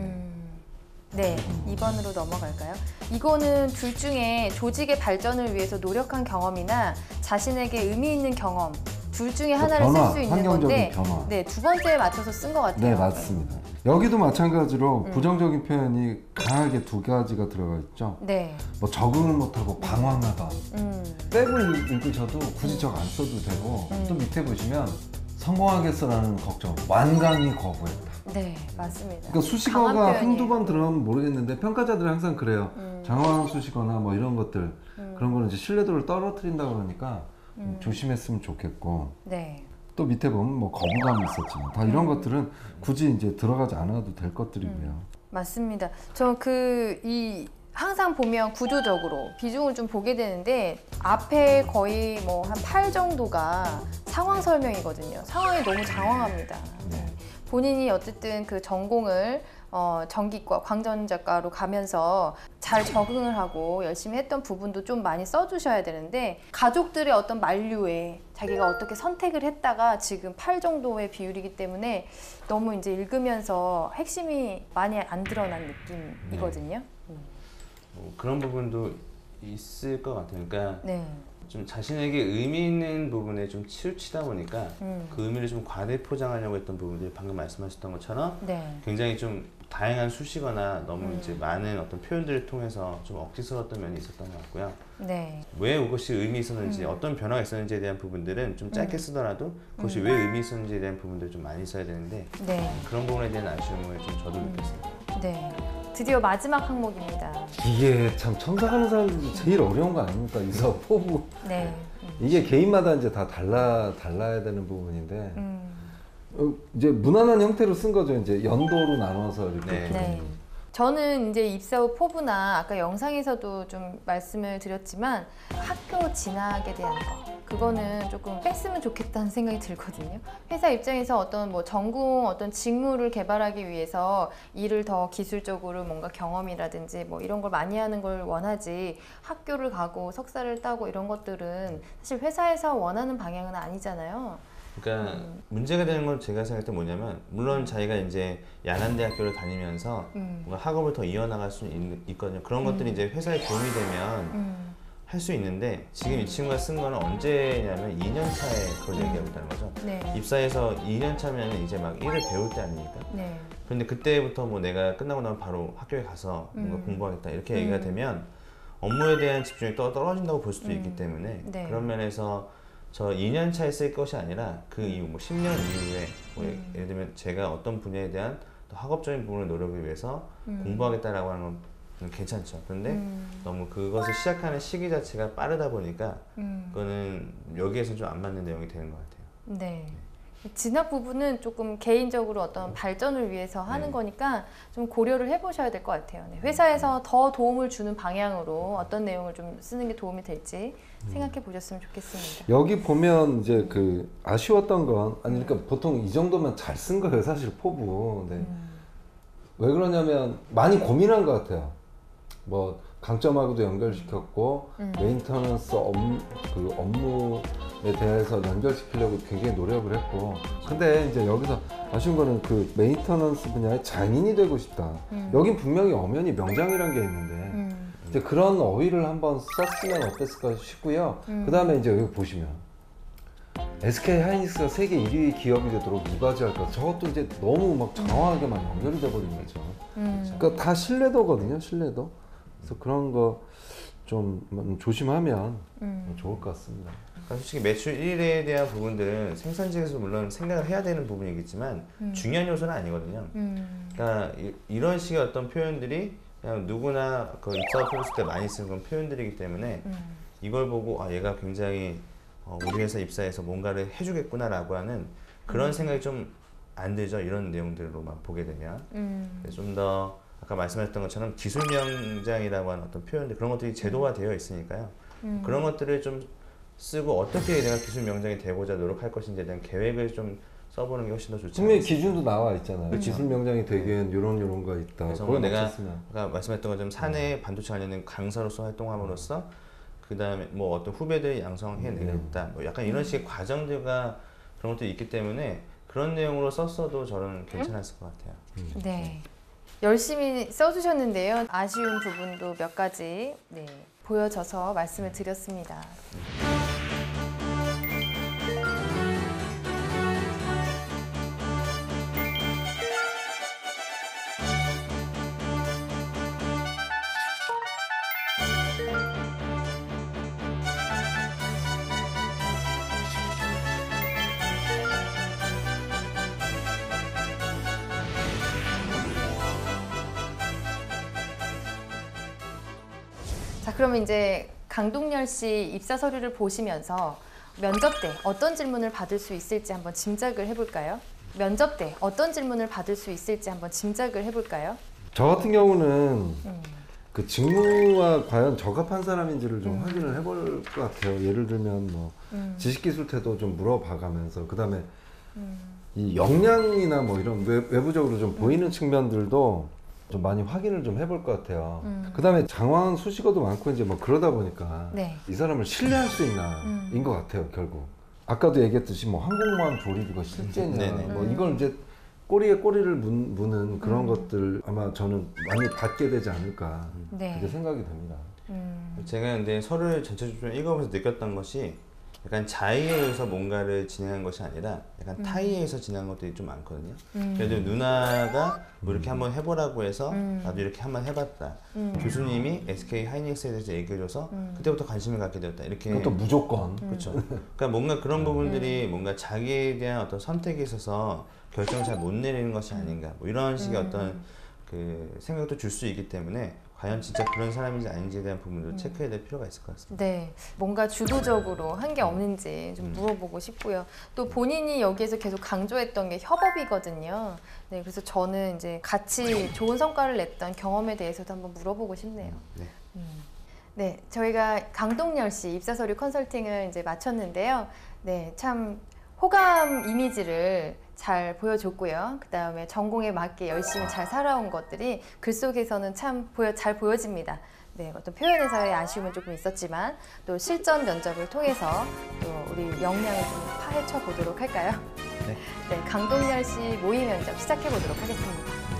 네, 2번으로 넘어갈까요? 이거는 둘 중에 조직의 발전을 위해서 노력한 경험이나 자신에게 의미 있는 경험 둘 중에 하나를 쓸 수 있는 건데 변화. 네, 두 번째에 맞춰서 쓴 것 같아요. 네, 맞습니다. 여기도 마찬가지로 부정적인 표현이 강하게 두 가지가 들어가 있죠. 네. 뭐 적응을 못하고 방황하다. 빼고 읽으셔도 굳이 적 안 써도 되고 또 밑에 보시면 성공하겠어라는 걱정, 완강히 거부했다. 네, 맞습니다. 그러니까 수식어가 한두 번 들어가면 모르겠는데 평가자들은 항상 그래요. 장황한 수식어나 뭐 이런 것들 그런 거는 이제 신뢰도를 떨어뜨린다 그러니까 조심했으면 좋겠고. 네. 또 밑에 보면 뭐 거부감이 있었지만 다 이런 것들은 굳이 이제 들어가지 않아도 될 것들이고요. 맞습니다. 저 항상 보면 구조적으로 비중을 좀 보게 되는데 앞에 거의 뭐 한 8 정도가 상황 설명이거든요. 상황이 너무 장황합니다. 본인이 어쨌든 그 전공을 전기과, 광전자과로 가면서 잘 적응을 하고 열심히 했던 부분도 좀 많이 써주셔야 되는데 가족들의 어떤 만류에 자기가 어떻게 선택을 했다가 지금 8 정도의 비율이기 때문에 너무 이제 읽으면서 핵심이 많이 안 드러난 느낌이거든요. 뭐 그런 부분도 있을 것 같아요. 그러니까 네. 좀 자신에게 의미 있는 부분에 좀 치우치다 보니까 그 의미를 좀 과대 포장하려고 했던 부분들이 방금 말씀하셨던 것처럼 네. 굉장히 좀 다양한 수식어나 너무 이제 많은 어떤 표현들을 통해서 좀 억지스러웠던 면이 있었던 것 같고요. 네. 왜 그것이 의미 있었는지 어떤 변화가 있었는지에 대한 부분들은 좀 짧게 쓰더라도 그것이 왜 의미 있었는지에 대한 부분들을 좀 많이 써야 되는데 네. 그런 부분에 대한 아쉬움을 좀 저도 느꼈습니다. 네. 드디어 마지막 항목입니다. 이게 참 첨삭하는 사람들이 제일 어려운 거 아닙니까? 이서 포부. 네. 이게 개인마다 이제 다 달라야 되는 부분인데 이제 무난한 형태로 쓴 거죠. 이제 연도로 나눠서 이렇게. 네. 저는 이제 입사 후 포부나 아까 영상에서도 좀 말씀을 드렸지만 학교 진학에 대한 그거는 조금 뺐으면 좋겠다는 생각이 들거든요. 회사 입장에서 어떤 뭐 전공 어떤 직무를 개발하기 위해서 일을 더 기술적으로 뭔가 경험이라든지 뭐 이런 걸 많이 하는 걸 원하지 학교를 가고 석사를 따고 이런 것들은 사실 회사에서 원하는 방향은 아니잖아요. 그러니까 문제가 되는 건 제가 생각할 때 뭐냐면 물론 자기가 이제 야간대학교를 다니면서 뭔가 학업을 더 이어나갈 수 있거든요. 그런 것들이 이제 회사에 도움이 되면 할 수 있는데 지금 이 친구가 쓴 거는 언제냐면 2년 차에 그걸 얘기하고 있다는 거죠. 네. 입사해서 2년 차면 이제 막 일을 배울 때 아닙니까? 네. 그런데 그때부터 뭐 내가 끝나고 나면 바로 학교에 가서 뭔가 공부하겠다 이렇게 얘기가 되면 업무에 대한 집중이 떨어진다고 볼 수도 있기 때문에 네. 그런 면에서 저 2년 차에 쓸 것이 아니라 그 이후 뭐 10년 이후에 뭐 예를 들면 제가 어떤 분야에 대한 더 학업적인 부분을 노력을 위해서 공부하겠다라고 하는 건 괜찮죠. 그런데 너무 그것을 시작하는 시기 자체가 빠르다 보니까 그거는 여기에서 좀 안 맞는 내용이 되는 것 같아요. 네. 진학 부분은 조금 개인적으로 어떤 발전을 위해서 하는 거니까 좀 고려를 해보셔야 될 것 같아요. 네. 회사에서 더 도움을 주는 방향으로 어떤 내용을 좀 쓰는 게 도움이 될지 생각해 보셨으면 좋겠습니다. 여기 보면 이제 그 아쉬웠던 건 아니 그러니까 보통 이 정도면 잘 쓴 거예요. 사실 포부. 네. 왜 그러냐면 많이 고민한 것 같아요. 뭐 강점하고도 연결시켰고 메인터넌스 업무에 대해서 연결시키려고 굉장히 노력을 했고 근데 이제 여기서 아쉬운 거는 그 메인터넌스 분야의 장인이 되고 싶다. 여긴 분명히 엄연히 명장이란 게 있는데 이제 그런 어휘를 한번 썼으면 어땠을까 싶고요. 그 다음에 이제 여기 보시면 SK 하이닉스가 세계 1위 기업이 되도록 무가지할까 저것도 이제 너무 막 장황하게만 연결이 돼버린 거죠. 그러니까 다 신뢰도거든요. 신뢰도. 그래서 그런 거 좀 조심하면 좋을 것 같습니다. 솔직히 매출 1위에 대한 부분들은 생산직에서 물론 생각을 해야 되는 부분이겠지만 중요한 요소는 아니거든요. 그러니까 이런 식의 어떤 표현들이 그냥 누구나 그 입사 프로세스 때 많이 쓰는 그런 표현들이기 때문에 이걸 보고 아 얘가 굉장히 우리 회사 입사해서 뭔가를 해주겠구나라고 하는 그런 생각이 좀 안 들죠. 이런 내용들로만 보게 되면 좀 더 아까 말씀하셨던 것처럼 기술 명장이라고 하는 어떤 표현들 그런 것들이 제도화되어 있으니까요. 그런 것들을 좀 쓰고 어떻게 내가 기술 명장이 되고자 노력할 것인지에 대한 계획을 좀 써보는 게 훨씬 더 좋지 분명히 않습니까? 기준도 나와 있잖아요. 그렇죠. 기술 명장이 되기엔 이런 거 있다. 그래서 뭐 내가 아까 말씀했던 것처럼 사내 반도체 관련된 강사로서 활동함으로써 그 다음에 뭐 어떤 후배들을 양성해내겠다. 뭐 약간 이런 식의 과정들과 그런 것들이 있기 때문에 그런 내용으로 썼어도 저는 괜찮았을 것 같아요. 네. 열심히 써주셨는데요. 아쉬운 부분도 몇 가지 보여져서 말씀을 드렸습니다. 자, 그러면 이제 강동열 씨 입사 서류를 보시면서 면접 때 어떤 질문을 받을 수 있을지 한번 짐작을 해볼까요? 면접 때 어떤 질문을 받을 수 있을지 한번 짐작을 해볼까요? 저 같은 경우는 그 직무와 과연 적합한 사람인지를 좀 확인을 해볼 것 같아요. 예를 들면 뭐 지식기술 태도 좀 물어봐가면서 그 다음에 이 역량이나 뭐 이런 외부적으로 좀 보이는 측면들도 좀 많이 확인을 좀 해볼 것 같아요. 그 다음에 장황한 수식어도 많고 이제 뭐 그러다 보니까 이 사람을 신뢰할 수 있나인 것 같아요, 결국. 아까도 얘기했듯이 뭐 항공모함 조립 이거 실제냐, 뭐 이걸 이제 꼬리에 꼬리를 무는 그런 것들 아마 저는 많이 받게 되지 않을까 그렇게 생각이 됩니다. 제가 근데 서류를 전체적으로 읽어보면서 느꼈던 것이 약간 자의에 의해서 뭔가를 진행한 것이 아니라 약간 타의에 의해서 진행한 것들이 좀 많거든요. 그래도 누나가 뭐 이렇게 한번 해보라고 해서 나도 이렇게 한번 해봤다. 교수님이 SK 하이닉스에 대해서 얘기해줘서 그때부터 관심을 갖게 되었다. 이렇게 그것도 무조건. 그렇죠. 그러니까 뭔가 그런 부분들이 뭔가 자기에 대한 어떤 선택에 있어서 결정을 잘 못 내리는 것이 아닌가. 뭐 이런 식의 어떤 그 생각도 줄 수 있기 때문에 과연 진짜 그런 사람인지 아닌지에 대한 부분도 체크해야 될 필요가 있을 것 같습니다. 네, 뭔가 주도적으로 한 게 없는지 좀 물어보고 싶고요. 또 본인이 여기에서 계속 강조했던 게 협업이거든요. 네, 그래서 저는 이제 같이 좋은 성과를 냈던 경험에 대해서도 한번 물어보고 싶네요. 네, 저희가 강동열 씨 입사 서류 컨설팅을 이제 마쳤는데요. 네, 참 호감 이미지를 잘 보여줬고요. 그 다음에 전공에 맞게 열심히 잘 살아온 것들이 글 속에서는 참 잘 보여집니다. 네, 어떤 표현에서의 아쉬움은 조금 있었지만 또 실전 면접을 통해서 또 우리 역량을 좀 파헤쳐 보도록 할까요? 네, 강동열 씨 모의 면접 시작해 보도록 하겠습니다.